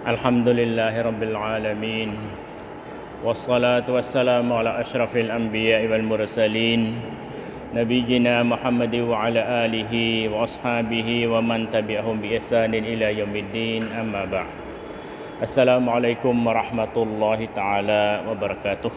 الحمد لله رب العالمين والصلاة والسلام على أشرف الأنبياء والمرسلين نبينا محمد وعلى آله وأصحابه ومن تبعهم بإحسان إلى يوم الدين أما بعد السلام عليكم ورحمة الله تعالى وبركاته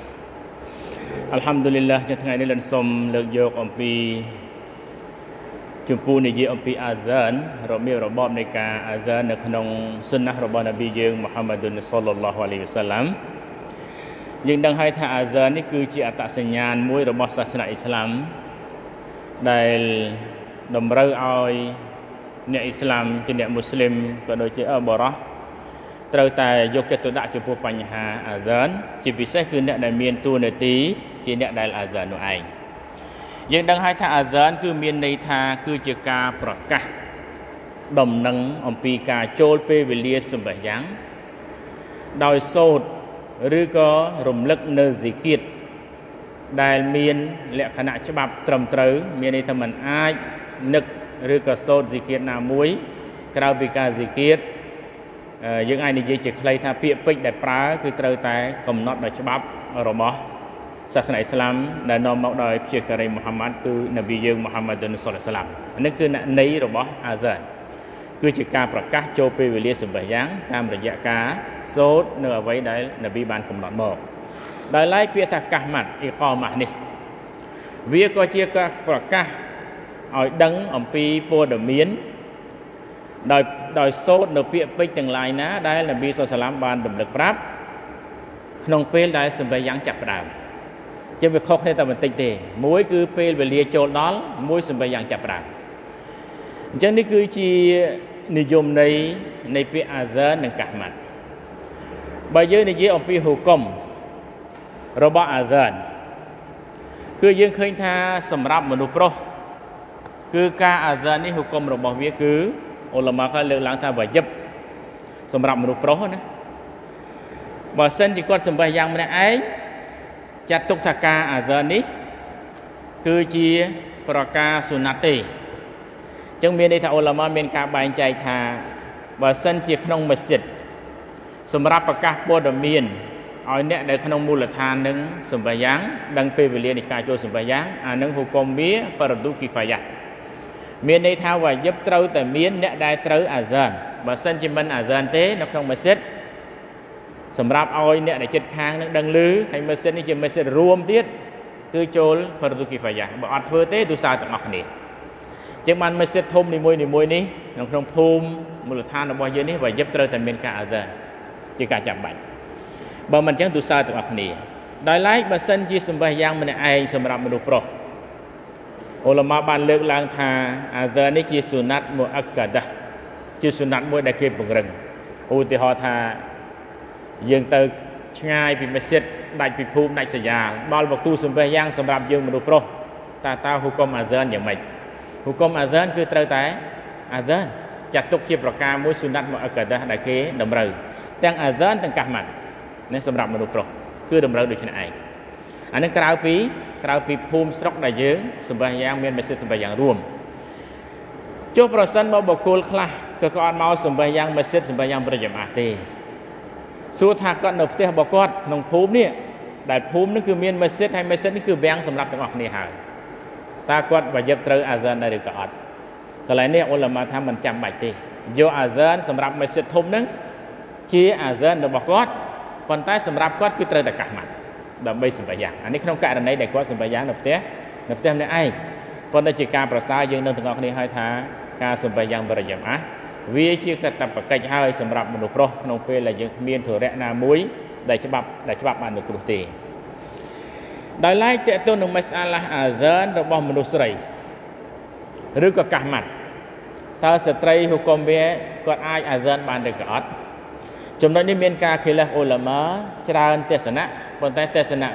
الحمد لله ថ្ងៃនេះលិនសូមលើកយកអំពីចំពោះនិយាយអំពីអាហ្សានរបៀបរបបនៃការអាហ្សាននៅក្នុងសុណាហ៍របស់នប៊ីយើងមូហាម៉ាឌុនសល្លឡោះអាឡៃហ៊ីវ៉ាសាឡាំយើងដឹងហើយថាអាហ្សាននេះគឺជាអត្តសញ្ញាណមួយរបស់សាសនាអ៊ីស្លាមដែលតម្រូវឲ្យអ្នកអ៊ីស្លាមជាអ្នកមូស្លីមក៏ដូចជាបរោះត្រូវតែយកចិត្តទុកដាក់ចំពោះបញ្ហាអាហ្សានជាពិសេសគឺអ្នកដែលមានតួនាទីជាអ្នកដែលអាហ្សាននោះឯងយើងដឹងហើយថាអាហ្សានគឺមានន័យថាគឺជាការប្រកាសដំណឹងអំពីការចូលពេលវេលាសម្បាយ៉ាងដោយសូត្រឬក៏រំលឹកនៅហ្ស៊ីគៀតដែលមានលក្ខណៈច្បាប់ត្រឹមត្រូវមានន័យថាมันអាចនឹកឬក៏សូត្រហ្ស៊ីគៀតណាមួយក្រៅពីការហ្ស៊ីគៀតយើងអាចនិយាយជាខ្លីថាពាក្យពេចន៍ដែលប្រើគឺត្រូវតែកំណត់ដោយច្បាប់របស់សាសនាអ៊ីស្លាមដែលនាំមកដោយជាការីមូហាម៉ាត់គឺនប៊ីយើងមូហាម៉ាឌុនសល្លឡោះអាឡៃហ៊ីវ៉ាសាឡាំនេះគឺន័យរបស់អាហ្សានគឺជាការប្រកាសចូលពេលវេលាសម្បាយ៉ាងតាមរយៈការសូត្រនៅអ្វីដែលនប៊ីបានកំណត់មកដោយឡែកពាក្យថាកាសម៉ាត់អ៊ីកាម៉ាស់នេះវាក៏ជាការប្រកាសឲ្យដឹងអំពីព័ត៌មានដោយសូត្រនៅពាក្យពេចន៍ទាំងឡាយណាដែលនប៊ីសល្លឡោះអាឡៃហ៊ីវ៉ាសាឡាំបានរំលឹកប្រាប់ក្នុងពេលដែលសម្បាយ៉ាងចាប់ផ្ដើមជាវាខុសគ្នាតែបន្តិចទេមួយគឺពេលវេលាចូលដល់មួយសម្បាយ៉ាងចាប់ផ្ដើមអញ្ចឹងនេះគឺជានិយមន័យនៃពាក្យអាហ្សាននិងកាសម៉ាត់បើយើងនិយាយអំពីហុគមរបស់អាហ្សានគឺយើងឃើញថាសម្រាប់មនុស្សប្រុសគឺការអាហ្សាននេះហុគមរបស់វាគឺអ៊ុលម៉ាខ្លះលើកឡើងថាវាយិបសម្រាប់មនុស្សប្រុសណាបើសិនជាគាត់សម្បាយ៉ាងម្នាក់ឯងចាត់ទុកថាការអាហ្សាននេះគឺជាប្រការសុណាត់ទេអញ្ចឹងមានន័យថាអ៊ុលម៉ាមានការបែងចែកថាបើសិនជាក្នុងម៉ាស៊ីតសម្រាប់ប្រកាសព័ត៌មានឲ្យអ្នកដែលក្នុងមូលដ្ឋាននឹងសម្បាយ៉ាងដឹងពេលវេលានៃការចូលសម្បាយ៉ាងអានឹងហុគមវាហ្វារឌូគីហ្វាយ៉ាមានន័យថាវាយិបត្រូវតែមានអ្នកដែលត្រូវអាហ្សានបើសិនជាមិនអាហ្សានទេនៅក្នុងម៉ាស៊ីតសម្រាប់ឲ្យអ្នកដែលចិត្តខាងនឹងដឹងឮហើយម៉ាស៊ីននេះជាម៉ាស៊ីនរួមទៀតគឺចូលហ្វារឌូគីហ្វាយ៉ាបើអត់ធ្វើទេទូសារទាំងអស់គ្នាចឹងបានម៉ាស៊ីនធំនីមួយនេះក្នុងភូមិមូលដ្ឋានរបស់យើងនេះវាយិបត្រូវតែមានការអាហ្សានជាការចាំបាច់បើមិនចឹងទូសារទាំងអស់គ្នាដោយឡែកបើសិនជាសម្បាយ៉ាងម្នាក់ឯងសម្រាប់មនុស្សប្រុសអ៊ុលម៉ាបានលើកឡើងថាអាហ្សាននេះជាសុណាត់មុអក្កាដាជាសុណាត់មួយដែលគេពង្រឹងឧទាហរណ៍ថាយើងទៅឆ្ងាយពីម៉ាស៊ីតដាច់ពីភូមិដាច់សយ៉ាលដល់វគ្គទូសម្បាយ៉ាងសម្រាប់យើងមនុស្សប្រុសតើហុគមអាហ្សានយ៉ាងម៉េចហុគមអាហ្សានគឺត្រូវតែអាហ្សានចាត់ទុកជាប្រការមួយសុណាត់មុអក្កាដាដែលគេតម្រូវទាំងអាហ្សានទាំងកាសម៉ាត់នេះសម្រាប់មនុស្សប្រុសគឺតម្រូវដូចនេះឯងអានេះក្រៅពីភូមិស្រុកដែលយើងសម្បាយ៉ាងមានម៉ាស៊ីនសម្បាយ៉ាងរួមចុះប្រសិនបើបុគ្គលខ្លះក៏អត់មកសម្បាយ៉ាងម៉ាស៊ីនសម្បាយ៉ាងប្រចាំអាទេសួរថាគាត់នៅផ្ទះរបស់គាត់ក្នុងភូមិនេះដែលភូមិនេះគឺមានម៉ាស៊ីនហើយម៉ាស៊ីននេះគឺវាំងសម្រាប់ទាំងអស់គ្នាហើយតើគាត់វាយិបត្រូវអាហ្សានដែរឬក៏អត់កន្លែងនេះអ៊ុលម៉ាថាមិនចាំបាច់ទេយកអាហ្សានសម្រាប់ម៉ាស៊ីនធំហ្នឹងជាអាហ្សានរបស់គាត់ប៉ុន្តែសម្រាប់គាត់គឺត្រូវតែកាសម៉ាត់ដើម្បីសម្បាយ៉ាងអានេះក្នុងករណីដែលគាត់សម្បាយ៉ាងនៅផ្ទះម្នាក់ឯងប៉ុន្តែជាការប្រសើរយើងនឹងទាំងអស់គ្នាហើយថាការសម្បាយ៉ាងបរិយាមាសវាជាកាតព្វកិច្ចហើយសម្រាប់មនុស្សប្រុសក្នុងពេលដែលយើងគ្មានធរៈណាមួយដែលច្បាប់បាននៅគ្រោះទេដោយឡែកតើទៅនឹងម៉ាសាឡាអាហ្សានរបស់មនុស្សស្រីឬក៏កាសម៉ាត់តើស្ត្រីហុគមវាគាត់អាចអាហ្សានបានឬក៏អត់ចំណុចនេះមានការខិលាហ្វអ៊ុលម៉ាច្រើនទស្សនៈប៉ុន្តែទស្សនៈ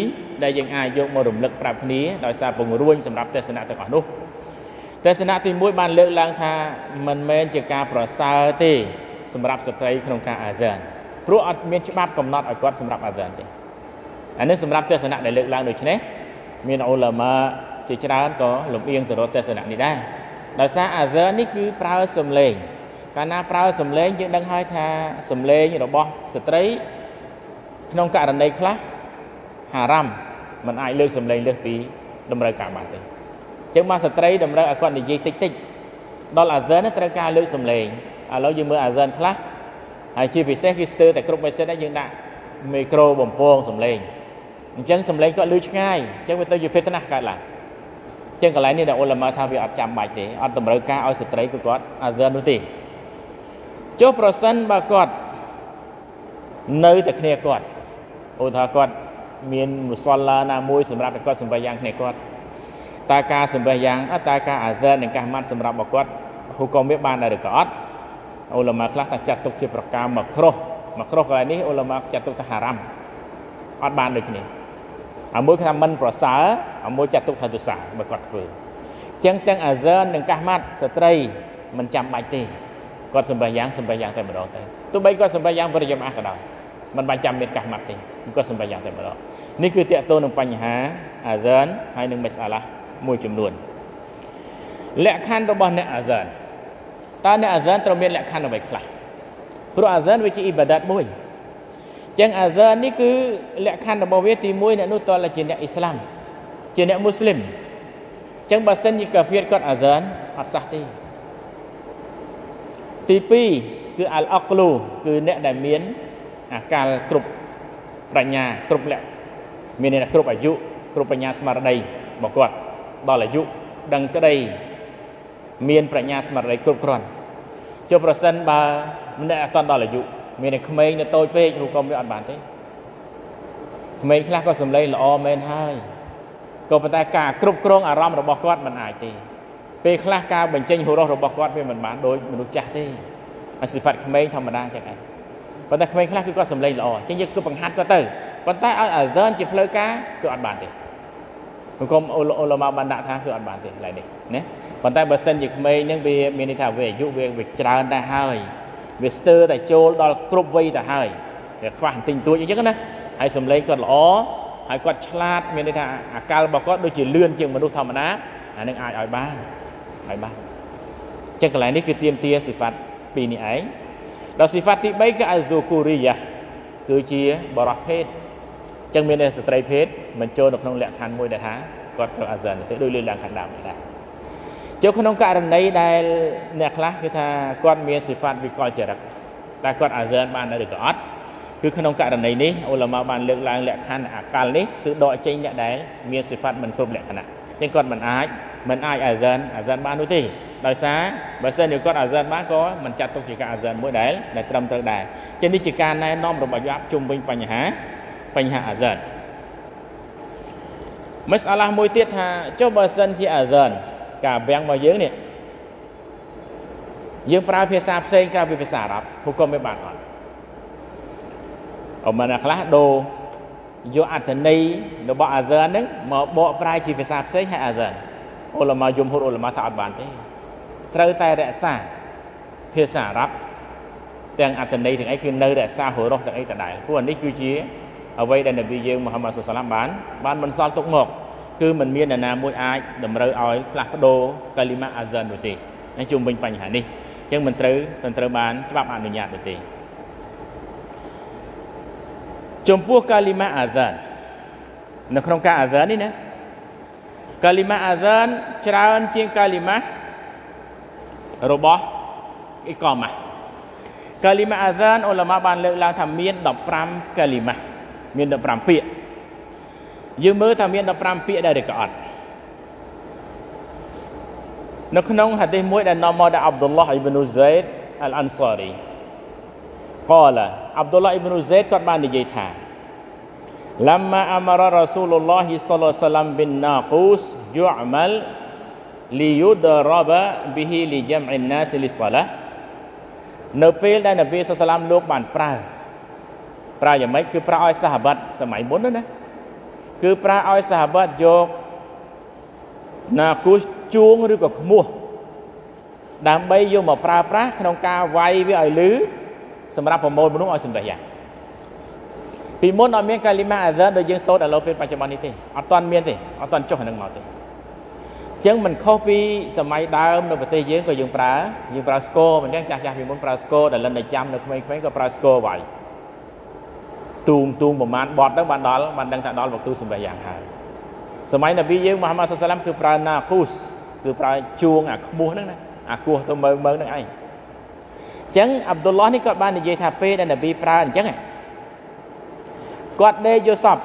2ដែលយើងអាចយកមករំលឹកប្រាប់គ្នាដោយសារពង្រួញសម្រាប់ទស្សនៈទាំងអស់នោះទស្សនៈទី1បានលើកឡើងថាមិនមែនជាការប្រសើរទេសម្រាប់ស្ត្រីក្នុងការអាហ្សានព្រោះអត់មានច្បាប់កំណត់ឲ្យគាត់សម្រាប់អាហ្សានទេអានេះសម្រាប់ទស្សនៈដែលលើកឡើងដូចនេះមានអ៊ុលម៉ាជាច្រើនក៏លំអៀងទៅរកទស្សនៈនេះដែរដោយសារអាហ្សាននេះគឺប្រើសំឡេងកាលណាប្រើសំឡេងយើងដឹងហើយថាសំឡេងរបស់ស្ត្រីក្នុងករណីខ្លះហារ៉ាំមិនអាចលើកសំឡេងលើសពីតម្រូវការបានទេចឹងមកស្ត្រីតម្រូវឲ្យគាត់និយាយតិចតិចដល់អាហ្សានត្រូវការលើកសំឡេងឥឡូវយើងមើលអាហ្សានខ្លះហើយជាពិសេសគឺស្ទើរតែគ្រប់បេសិតដែរយើងដាក់មីក្រូបំពងសំឡេងអញ្ចឹងសំឡេងគាត់លឺឆ្ងាយអញ្ចឹងវាទៅជាហ្វេតណាស់កើតឡើងអញ្ចឹងកន្លែងនេះដែលអ៊ុលម៉ាថាវាអត់ចាំបាច់ទេអត់តម្រូវការឲ្យស្ត្រីគឺគាត់អាហ្សាននោះទេចុះប្រសិនបើគាត់នៅតែគ្នាគាត់ឧទាហរណ៍គាត់មានមុសល្លាណាមួយសម្រាប់ឲ្យគាត់សម្បាយ៉ាងគ្នាគាត់តើការសម្បាយ៉ាងតើការអាហ្សាននិងកាសម៉ាត់សម្រាប់របស់គាត់ហូកុំវាបានដែរឬក៏អត់អ៊ុលម៉ាខ្លះតែចាត់ទុកជាប្រការមកគ្រោះកន្លែងនេះអ៊ុលម៉ាចាត់ទុកថាហារ៉ាំអត់បានដូចគ្នាអាមួយថាមិនប្រសើរអាមួយចាត់ទុកថាទុសាបើគាត់ធ្វើអញ្ចឹងទាំងអាហ្សាននិងកាសម៉ាត់ស្ត្រីមិនចាំបាច់ទេគាត់សម្បាយ៉ាងតែម្ដងទៅទោះបីគាត់សម្បាយ៉ាងបរិយមក៏ដោយមិនបាច់ចាំមានកាសម៉ាត់ទេគាត់សម្បាយ៉ាងតែម្ដងនេះគឺតកតទៅនឹងបញ្ហាអាហ្សានហើយនឹងមេសាឡាមួយចំនួនលក្ខខណ្ឌរបស់អ្នកអាហ្សានតើអ្នកអាហ្សានត្រូវមានលក្ខខណ្ឌអ្វីខ្លះព្រោះអាហ្សានវាជាអ៊ីបាដាតមួយចឹងអាហ្សាននេះគឺលក្ខខណ្ឌរបស់វាទី1អ្នកនោះតើជាអ្នកអ៊ីស្លាមជាអ្នកមូស្លីមចឹងបើសិនជាកាហ្វៀរគាត់អាហ្សានអត់សះទេទី2គឺអាល់អក្លូគឺអ្នកដែលមានអាកាលគ្រប់ប្រាជ្ញាគ្រប់លក្ខមានអ្នកគ្រប់អាយុគ្រប់បញ្ញាស្មារតីរបស់គាត់ដល់អាយុដឹងក្តីមានប្រាជ្ញាស្មារតីគ្រប់គ្រាន់ចុះប្រសិនបើម្នាក់អត់ដល់អាយុមានតែក្មេងនៅតូចពេករូបកុំវាអត់បានទេក្មេងខ្លះក៏សំឡេងល្អមែនហើយក៏ប៉ុន្តែការគ្រប់គ្រងអារម្មណ៍របស់គាត់មិនអាចទេពេលខ្លះការបញ្ចេញហូរ៉ុសរបស់គាត់វាមិនបានដូចមនុស្សចាស់ទេអាសិហ្វាត់ក្មេងធម្មតាចឹងឯងប៉ុន្តែក្មេងខ្លះគឺគាត់សំឡេងល្អអញ្ចឹងយើងគឺបង្ហាត់គាត់ទៅប៉ុន្តែឲ្យអាហ្សានជាផ្លូវការគឺអត់បានទេគុំអ៊ុលម៉ាបានដាក់ថាគឺអត់បានទេកន្លែងនេះណាប៉ុន្តែបើសិនជាក្មេងហ្នឹងវាមានន័យថាវាអាយុវាច្រើនដែរហើយវាស្ទើរតែចូលដល់គ្រប់វ័យទៅហើយវាខ្វះបន្តិចបន្តួចអញ្ចឹងណាហើយសំឡេងគាត់ល្អហើយគាត់ឆ្លាតមានន័យថាអាកាលរបស់គាត់ដូចជាលឿនជាងមនុស្សធម្មតាអានឹងអាចឲ្យបានអញ្ចឹងកន្លែងនេះគឺទាមទារសិហ្វាត់ពីរនេះឯងដល់សិហ្វាត់ទី3គឺអាហ្ស៊ូគូរីយ៉ាគឺជាបរិភេទអញ្ចឹងមានស្ត្រីភេទមិនចូលនៅក្នុងលក្ខខណ្ឌមួយដែលថាគាត់ត្រូវអាហ្សានទៅដូចលើឡើងខាងដើមដែរចូលក្នុងករណីដែលអ្នកខ្លះគឺថាគាត់មានសិហ្វាត់វិកលចរិតតែគាត់អាហ្សានបានឬក៏អត់គឺក្នុងករណីនេះអ៊ុលម៉ាបានលើកឡើងលក្ខខណ្ឌអាកាលនេះគឺដកចេញអ្នកដែលមានសិហ្វាត់មិនគ្រប់លក្ខណៈអញ្ចឹងគាត់មិនអាចអាហ្សានបាននោះទេដោយសារបើសិនជាគាត់អាហ្សានបានក៏មិនចាត់ទុកជាការអាហ្សានមួយដែលត្រឹមត្រូវដែរអញ្ចឹងនេះជាការណែនាំរបស់យ៉ាប់ជុំវិញបញ្ហាអាហ្សានមិសអាឡាស់មួយទៀតថាចុះបើសិនជាអាហ្សានការបាំងរបស់យើងនេះយើងប្រើភាសាផ្សេងក្រៅពីភាសាអារ៉ាប់ហូកុំវាបានអត់អមណាខ្លះដូរយកអត្ថន័យរបស់អាហ្សានហ្នឹងមកបកប្រែជាភាសាផ្សេងឲ្យអាហ្សានអ៊ុលម៉ាយមហ៊ូរអ៊ុលម៉ាថាអត់បានទេត្រូវតែរក្សាភាសាអារ៉ាប់ទាំងអត្ថន័យទាំងអីគឺនៅរក្សាហូរ៉ុសទាំងអីដដែលព្រោះនេះគឺជាអ្វីដែលនប៊ីយើងមូហាម៉ាត់សុសឡាមបានបន្សល់ទុកមកគឺមិនមានអ្នកណាមួយអាចតម្រូវឲ្យផ្លាស់ប្ដូរកាលីម៉ាអាហ្សាននោះទេហើយជុំវិញបញ្ហានេះអញ្ចឹងមិនត្រូវបានច្បាប់អនុញ្ញាតនោះទេចំពោះកាលីម៉ាអាហ្សាននៅក្នុងការអាហ្សាននេះណាកាលីម៉ាអាហ្សានច្រើនជាងកាលីម៉ារបស់អ៊ីកាម៉ាកាលីម៉ាអាហ្សានអ៊ុលម៉ាបានលើកឡើងថាមាន15កាលីម៉ាមាន15ពាក្យយើងមើលថាមាន15ពាក្យដែរឬក៏អត់នៅក្នុងហាឌីសមួយដែលនាំមកដោយអាប់ឌុលឡាហ៍អ៊ីប៊ីនហ្សៃដអលអាន់សារីقالអាប់ឌុលឡាហ៍អ៊ីប៊ីនហ្សៃដគាត់បាននិយាយថា لما أمر رسول الله صلى الله عليه وسلم بالناقوس يعمل ليضرب به لجمع الناس للصلاة នៅពេលដែលនប៊ីសល្លឡាមលោកបានប្រើយ៉ាងម៉េចគឺប្រើឲ្យសាហាបាត់សម័យមុនណាគឺប្រើឲ្យសាហាបាត់យកណាគូសជួងឬក៏ខ្មោះដើម្បីយកមកប្រើប្រាស់ក្នុងការវាយវាឲ្យលឺសម្រាប់ប្រមូលមនុស្សឲ្យសម្រេចយ៉ាងពីមុនអត់មានកាលីម៉ាអាហ្សានដូចយើងសូត្រឥឡូវពេលបច្ចុប្បន្ននេះទេអត់ទាន់មានទេអត់ទាន់ចុះអានឹងមកទេអញ្ chẳng mình copy sớm mai đào nó bật tay giếng có dùng prasco mình chẳng chả vì muốn prasco để lần này chăm được mấy có prasco vậy tuồng một màn bọt đó bạn đang thả đó một tu sầm bài dạng hài sớm mai là vì giếng Muhammad sallamคือ pranakus คือ pra chuông mua đó này cua tôi mơ đó anh chẳng Abdullah này các bạn để dây thà pe đây là vì pra chẳng à quạt đây Joseph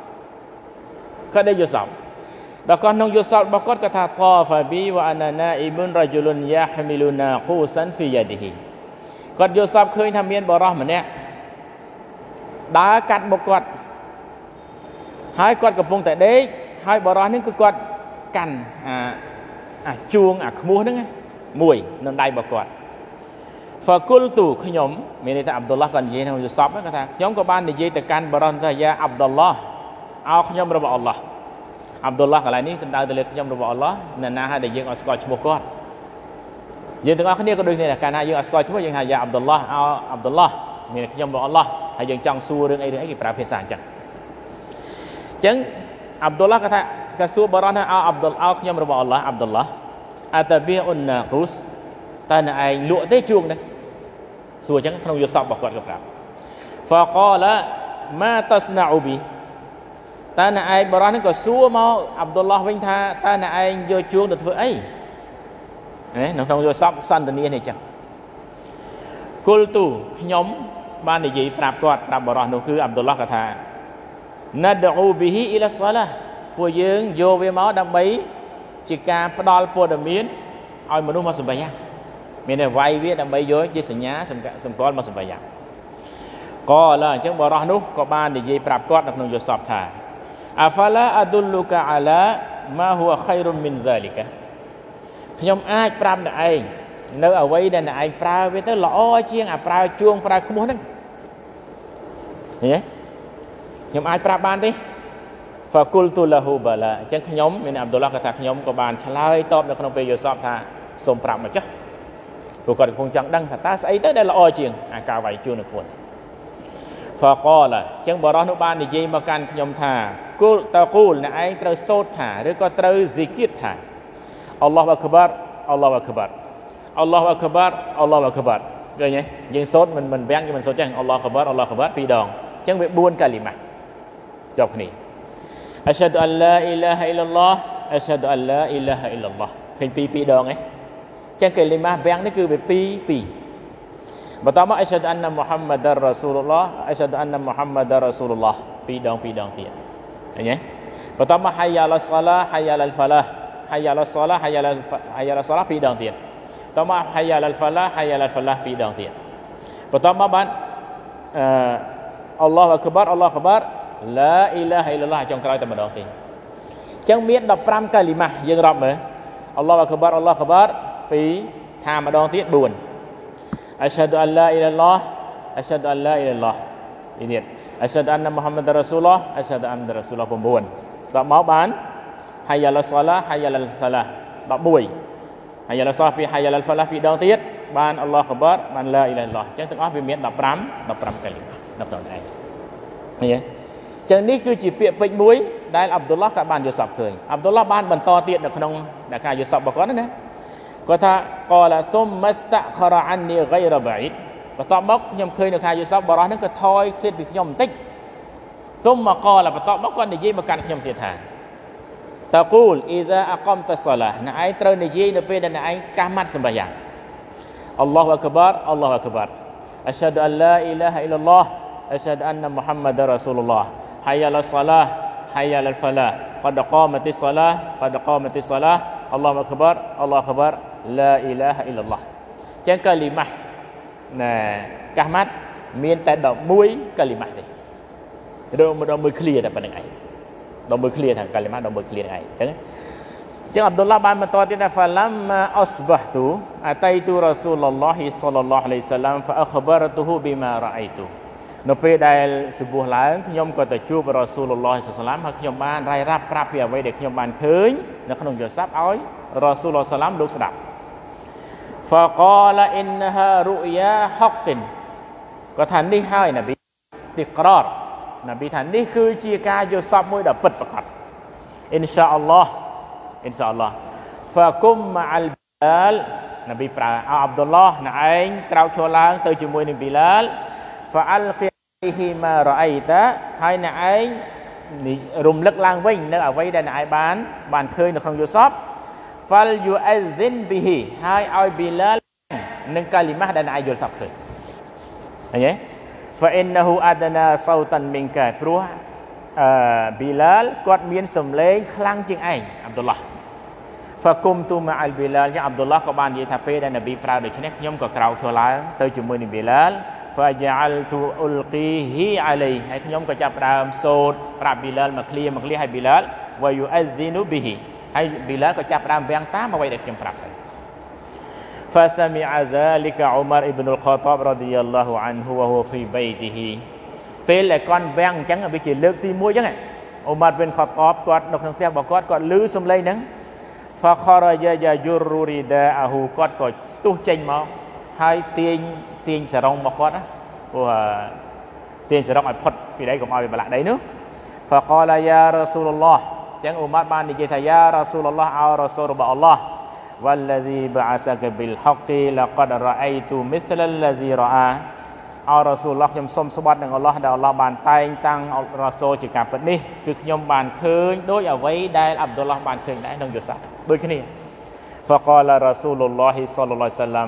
quạt đây Joseph đó con nông Joseph bao quát kata tafa bi wa anana ibn rajulun yahmiluna qusan fi yadihi quạt Joseph khơi tham miên bò mình nè đá cắt một quạt hai quạtกับพงแต่เด็กhai bòนี่คือquạt cằn chuông mua đó nghe mùi nó đầy bò quạt và cul tu khơi nhóm mình đây Abdullah còn gì không Joseph á kata nhóm của ban để gì từ can bò ta ya Abdullah ao khơi nhómរបស់ Allah Abdullah កន្លែងនេះសំដៅទៅលើខ្ញុំរបស់ Allah ណាណាហើយដែលយើងអត់ស្គាល់ឈ្មោះគាត់យើងទាំងអស់គ្នាក៏ដូចគ្នាកាលណាយើងអត់ស្គាល់ឈ្មោះយើងហៅយ៉ា Abdullah អោ Abdullah មានខ្ញុំរបស់ Allah ហើយយើងចង់សួររឿងអីគេប្រើភាសាអញ្ចឹងអញ្ចឹង Abdullah គាត់ថាក៏សួរបរោះថាអោ Abdullah អោខ្ញុំរបស់ Allah Abdullah អតាប៊ីអ៊ុនណាគូសតើអ្នកឯងលក់ទេជួងនេះសួរអញ្ចឹងក្នុងយុសបរបស់គាត់ក៏ប្រាប់ فقال ما تصنع بهតើអ្នកឯងបរោះនេះក៏សួរមកអាប់ឌុលឡោះវិញថាតើអ្នកឯងយកជួងទៅធ្វើអីក្នុងយកសពសន្តានានេះអញ្ចឹងគុលទូខ្ញុំបាននិយាយប្រាប់គាត់ប្រាប់បរោះនោះគឺអាប់ឌុលឡោះគាត់ថាណាដអ៊ូប៊ីហ៊ីអ៊ីឡាសឡាពួកយើងយកវាមកដើម្បីជាការផ្ដល់ព័ត៌មានឲ្យមនុស្សមកសម្បញ្ញាមានតែវាយវាដើម្បីយកជាសញ្ញាសម្គាល់មកសម្បញ្ញាក៏ឡើយអញ្ចឹងបរោះនោះក៏បាននិយាយប្រាប់គាត់នៅក្នុងយកសពថាAfala adulluka ala ma huwa khairun min dhalika ខ្ញុំអាចប្រាប់អ្នកឯងនៅអ្វីដែលអ្នកឯងប្រើវាទៅល្អជាងប្រើជួងប្រើខ្មោះហ្នឹងឃើញទេខ្ញុំអាចប្រាប់បានទេ Fakultu lahu bala អញ្ចឹងខ្ញុំមានអាប់ឌុលឡោះគាត់ថាខ្ញុំក៏បានឆ្លើយតបនៅក្នុងពេលយល់សពថាសូមប្រាប់មកចុះព្រោះគាត់កំពុងចង់ដឹងថាតើស្អីទៅដែលល្អជាងការវាយជួងនៅខ្លួនFaqala អញ្ចឹងបរោះនោះបាននិយាយមកកាន់ខ្ញុំថាគូលតគូលអ្នកឯងត្រូវសូត្រថាឬក៏ត្រូវ zikir ថា Allahu Akbar Allahu Akbar Allahu Akbar Allahu Akbar ឃើញទេយើងសូត្រមិនវាំងយើងមិនសូត្រចឹង Allahu Akbar Allahu Akbar 2ដងអញ្ចឹងវា4កាលីម៉ាចប់គ្នា Asyhadu an la ilaha illallah Asyhadu an la ilaha illallah ឃើញ2ដងឯងអញ្ចឹងកាលីម៉ាវាំងនេះគឺវា2បន្តមក Asyhadu anna Muhammadar Rasulullah Asyhadu anna Muhammadar Rasulullah 2ដងទៀតឃើញទេបន្តមក Hayya 'alas salah Hayya 'alal falah Hayya 'alas salah Hayya 'alas salah 2ដងទៀតបន្តមក Hayya 'alal falah Hayya 'alal falah 2ដងទៀតបន្តមកបានAllahu Akbar Allahu Akbar La ilaha illallah ចុងក្រោយតែម្ដងទេអញ្ចឹងមាន15កាលីម៉ាយើងរាប់មើល Allahu Akbar Allahu Akbar 2ថាម្ដងទៀត4 Asyhadu an la ilallah Asyhadu an la ilallah នេះ Asyhadu anna Muhammadar Rasulullah Asyhadu anna Rasulullah 9 ដល់មកបាន Hayya 'alas salah Hayya 'alal falah 11 Hayya 'alas salah ពី Hayya 'alal falah ពីរដងទៀតបាន Allahu Akbar បាន la ilaha illallah អញ្ចឹងទាំងអស់វាមាន15កាលីម៉ាដល់ឯងឃើញទេអញ្ចឹងនេះគឺជាពាក្យពេចន៍មួយដែលអាប់ឌុលឡោះក៏បានយល់សពឃើញអាប់ឌុលឡោះបានបន្តទៀតនៅក្នុងការយល់សពរបស់គាត់ណាគាត់ថា qala thumma ista'khara anni ghayra ba'id បន្ទាប់មកខ្ញុំឃើញនៅខាងយូស៊ុបបរោះហ្នឹងក៏ថយឃ្លាតពីខ្ញុំបន្តិច thumma qala បន្ទាប់មកគាត់និយាយមកកាន់ខ្ញុំទៀតថា taqul idza aqamta salah អ្នកឯងត្រូវនិយាយនៅពេលដែលអ្នកឯងកាសម៉ាត់សម្បាយ៉ាង Allahu Akbar Allahu Akbar Asyhadu an la ilaha illallah Asyhadu anna Muhammadar Rasulullah Hayya 'alas salah Hayya 'alal falah qad qamatis salah qad qamatis salah Allahu Akbar Allahu Akbar La ilaha illallah ចឹងកាលីម៉ាស់ណាកាសម៉ាត់មានតែ11កាលីម៉ាស់ទេដល់មួយឃ្លាតែប៉ុណ្្នឹងឯងដល់មួយឃ្លាថាកាលីម៉ាស់ដល់មួយឃ្លាឯងចឹងអាប់ឌុលឡាបានបន្តទៀតថា falamma asbahtu ataitu Rasulullah sallallahu alaihi wasallam fa akhbartuhu bima ra'aitu នៅពេលដែលសុបះឡើងខ្ញុំក៏ទៅជួបរ៉ាស៊ូលឡោះ សាឡាមហើយខ្ញុំបានរាយរាប់ប្រាប់ពីអ្វីដែលខ្ញុំបានឃើញនៅក្នុងយល់ស័ព្ទឲ្យរ៉ាស៊ូលឡោះ សាឡាមលោកស្ដាប់ فقال إنها رؤيا حق គាត់ថានេះហើយនប៊ីទីក្ររនប៊ីថានេះគឺជាការយល់ស័ព្ទមួយដ៏ពិតប្រាកដ إن شاء الله فقم مع البلال នប៊ីប្រើអោអាប់ឌុលឡោះណែឯងក្រោកឈរឡើងទៅជាមួយនឹងប៊ីឡាល فألقي عليه ما رأيت ហើយណែឯងរំលឹកឡើងវិញនៅអ្វីដែលណែឯងបានឃើញនៅក្នុងយូសប فل يؤذن به ហើយឲ្យប៊ីឡាលនឹងកាលីម៉ាស់ដែលណែឯងយល់សពឃើញឃើញទេ فإنه أدنى صوتا منك ព្រោះប៊ីឡាលគាត់មានសំឡេងខ្លាំងជាងឯងអាប់ឌុលឡោះ فقمت مع البلال យ៉ាអាប់ឌុលឡោះក៏បាននិយាយថាពេលដែលនប៊ីប្រើដូច្នេះខ្ញុំក៏ក្រោកឈរឡើងទៅជាមួយនឹងប៊ីឡាល فجعلت ألقيه عليه ហើយខ្ញុំក៏ចាប់ផ្ដើមសូត្រប្រាប់ប៊ីឡាលមកឃ្លាឲ្យប៊ីឡាល ويؤذن به ហើយប៊ីឡាលក៏ចាប់ផ្ដើមវាំងតាមអ្វីដែលខ្ញុំប្រាប់ទៅ فسمع ذلك عمر بن الخطاب رضي الله عنه وهو في بيته ពេលដែលគាត់វាំងអញ្ចឹងវាជាលើកទី1អញ្ចឹងអ៊ុមារប៊ិនខតាបគាត់នៅក្នុងផ្ទះរបស់គាត់ឮសំឡេងហ្នឹង فخرج يجر رداءه គាត់ក៏ស្ទុះចេញមកហើយទាញសរងរបស់គាត់ណាព្រោះទាញសរងឲ្យផុតពីដីកុំឲ្យវាប្រឡាក់ដីនោះ فقال يا رسول الله អញ្ចឹងអ៊ុមារបាននិយាយថា يا رسول الله អោរ៉ាស៊ូលរបស់អល់ឡោះ والذي بعثك بالحق لقد رأيت مثل الذي رأى អោរ៉ាស៊ូលឡោះខ្ញុំសូមស្បត់នឹងអល់ឡោះដែលអល់ឡោះបានតែងតាំងរ៉ាស៊ូលជាការពិតនេះគឺខ្ញុំបានឃើញដោយអ្វីដែលអាប់ឌុលឡោះបានឃើញដែរក្នុងយូសាដូចគ្នា فقال رسول الله صلى الله عليه وسلم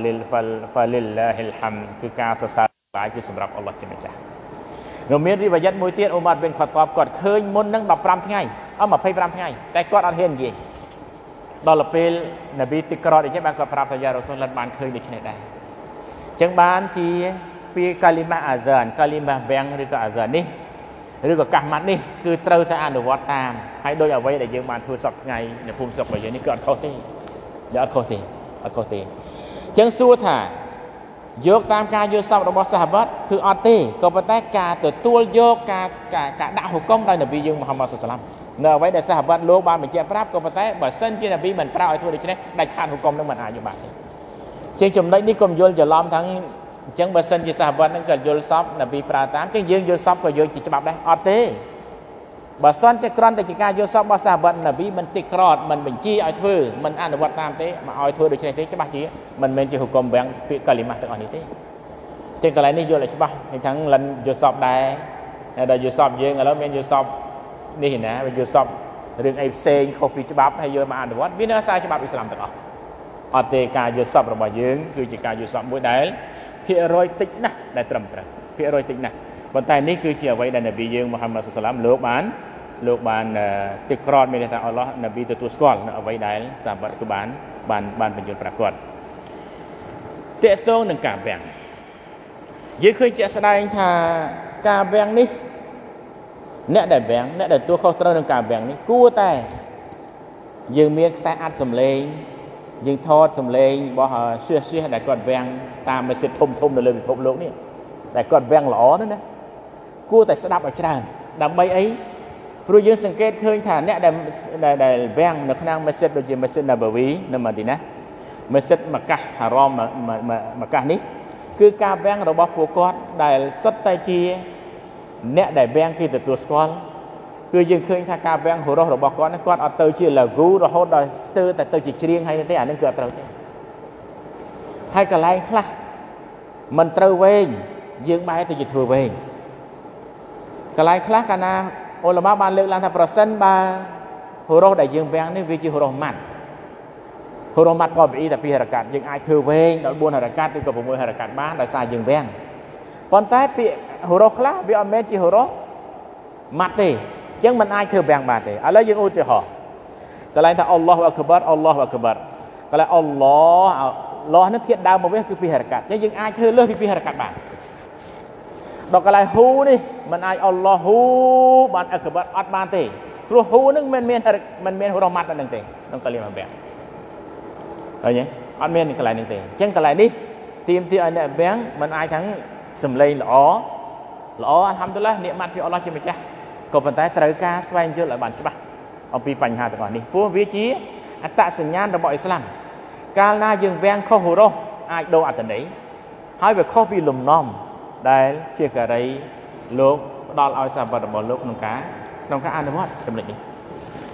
فلله الحمد គឺការសរសើរឡាយគឺសម្រាប់អល់ឡោះជាម្ចាស់នៅមានរីវ៉ាយ៉ាត់មួយទៀតអ៊ុមារប៊ិនខតាបគាត់ឃើញមុននឹង15ថ្ងៃ25ថ្ងៃតែគាត់អត់ហ៊ាននិយាយដល់ពេលនប៊ីទីក្រតអញ្ចឹងបានគាត់ប្រាប់ថាយ៉ារ៉ូស៊ូលបានឃើញដូចនេះដែរអញ្ចឹងបានជាពីកាលីម៉ាអាហ្សានកាលីម៉ាវាំងឬក៏អាហ្សាននេះឬក៏កាសម៉ាត់នេះគឺត្រូវតែអនុវត្តតាមហើយដោយអ្វីដែលយើងបានធ្វើសពថ្ងៃនៅភូមិស្រុករបស់យើងនេះគឺអត់ខុសទេអត់ខុសទេអញ្ចឹងសួរថាយកតាមការយល់សពរបស់សាហាបាត់គឺអត់ទេក៏ប៉ុន្តែការទទួលយកការដាក់ហុគមដោយនប៊ីយើងមូហាម៉ាត់សុសឡាមនៅអ្វីដែលសាហាបាត់លោកបានបញ្ជាក់ប្រាប់ក៏ប៉ុន្តែបើសិនជានប៊ីមិនប្រើឲ្យធ្វើដូច្នេះដាច់ខាតហុគមនឹងមិនអាចយកបានទេជាងចំណុចនេះកុំយល់ច្រឡំថាអញ្ចឹងបើសិនជាសាហាបាត់នឹងក៏យល់សពនប៊ីប្រើតាមអញ្ចឹងយើងយល់សពក៏យកជាច្បាប់ដែរអត់ទេបើសិនតែគ្រាន់តែជាការយល់សពរបស់សាហាបាត់នប៊ីមិនតិក្រតមិនបញ្ជាឲ្យធ្វើមិនអនុវត្តតាមទេមកឲ្យធ្វើដូច្នេះទេច្បាស់ជាមិនមែនជាហុគមវាំងពាក្យកាលីម៉ាទាំងអស់នេះទេចឹងកន្លែងនេះយល់ឲ្យច្បាស់ហើយទាំងលិនយល់សពដែរដល់យល់សពយើងឥឡូវមានយល់សពនេះណាវាយល់សពរឿងអីផ្សេងខុសពីច្បាប់ហើយយកមកអនុវត្តវានៅអាស្រ័យច្បាប់អ៊ីស្លាមទាំងអស់អត់ទេការយល់សពរបស់យើងគឺជាការយល់សពមួយដែលភាគរយតិចណាស់ដែលត្រឹមត្រូវភាគរយតិចណាស់ប៉ុន្តែនេះគឺជាអ្វីដែលនប៊ីយើងមូហាម៉ាត់សុសឡាមលោកបានតិក្រតមានន័យថាអល់ឡោះនប៊ីទទួលស្គាល់នៅអ្វីដែលសាហាបាត់គឺបានបញ្យល់ប្រាប់គាត់តេតងនឹងការវាំងយើងឃើញជាក់ស្ដែងថាការវាំងនេះអ្នកដែលវាំងអ្នកដែលទទួលខុសត្រូវនឹងការវាំងនេះគួរតែយើងមានខ្សែអាចសំឡេងយើងថតសំឡេងរបស់ឈឺដែលគាត់វាំងតាមម៉ាស៊ីនធំនៅលើពិភពលោកនេះតែគាត់វាំងល្អនោះណាគួរតែស្ដាប់ឲ្យច្រើនដើម្បីអីព្រោះយើងសង្កេតឃើញថាអ្នកដែលវាំងនៅក្នុងម៉ាស៊ីនដូចជាម៉ាស៊ីនណាបាវីនៅម៉ាឌីណាម៉ាស៊ីនម៉ាកាសហារ៉មម៉ាកាសនេះគឺការវាំងរបស់ពួកគាត់ដែលសុទ្ធតែជាអ្នកដែលវាំងគេទទួលស្គាល់គឺយើងឃើញថាការវាំងហូរ៉ូសរបស់គាត់គាត់អត់ទៅជាឡាហ្គូរហូតដល់ស្ទើរតែទៅជាច្រៀងហើយទេអានឹងគឺអត់ត្រូវទេហើយកន្លែងខ្លះមិនត្រូវវែងយើងបែរទៅជាធ្វើវែងកន្លែងខ្លះកាលណាអ៊ុលម៉ាបានលើកឡើងថាប្រសិនបើហូរ៉ូសដែលយើងវាំងនេះវាជាហូរ៉ូសម៉ាត់តបអ៊ីតែ2ហរកាត់យើងអាចធ្វើវែងដល់4ហរកាត់ឬក៏6ហរកាត់បានដោយសារយើងវាំងប៉ុន្តែពាក្យហូរ៉ូសខ្លះវាអត់មែនជាហូរ៉ូសម៉ាត់ទេអញ្ចឹងมันអាចធ្វើវាំងបានទេឥឡូវយើងឧទាហរណ៍កន្លែងថាអល់ឡោះអក្បារកន្លែងអល់ឡោះនេះធាតុដើមមកវាគឺ2ហរកាត់អញ្ចឹងយើងអាចធ្វើលើសពី2ហរកាត់បានដល់កន្លែងហ៊ូនេះมันអាចអល់ឡោះហ៊ូបានអក្បារអត់បានទេព្រោះហ៊ូនឹងមិនមានហូរ៉ូសម៉ាត់ដល់នឹងទេក្នុងកាលីម៉ាវាំងឃើញទេអត់មានកន្លែងនេះទេអញ្ចឹងកន្លែងនេះទាមទារឲ្យអ្នកវាំងមិនអាចទាំងសំឡេងល្អអាល់ហាំឌុលឡានិកម៉ាត់ពីអល់ឡោះជាម្ចាស់ក៏ប៉ុន្តែត្រូវការស្វែងយល់ឲ្យបានច្បាស់អំពីបញ្ហាទាំងអស់នេះព្រោះវាជាអត្តសញ្ញាណរបស់អ៊ីស្លាមកាលណាយើងវាំងខុសហូរ៉ូសអាចដូរអត្ថន័យហើយវាខុសពីលំនាំដែលជាការីលោកផ្ដល់ឲ្យសាហាបាត់របស់លោកក្នុងការអនុវត្តចំណុចនេះ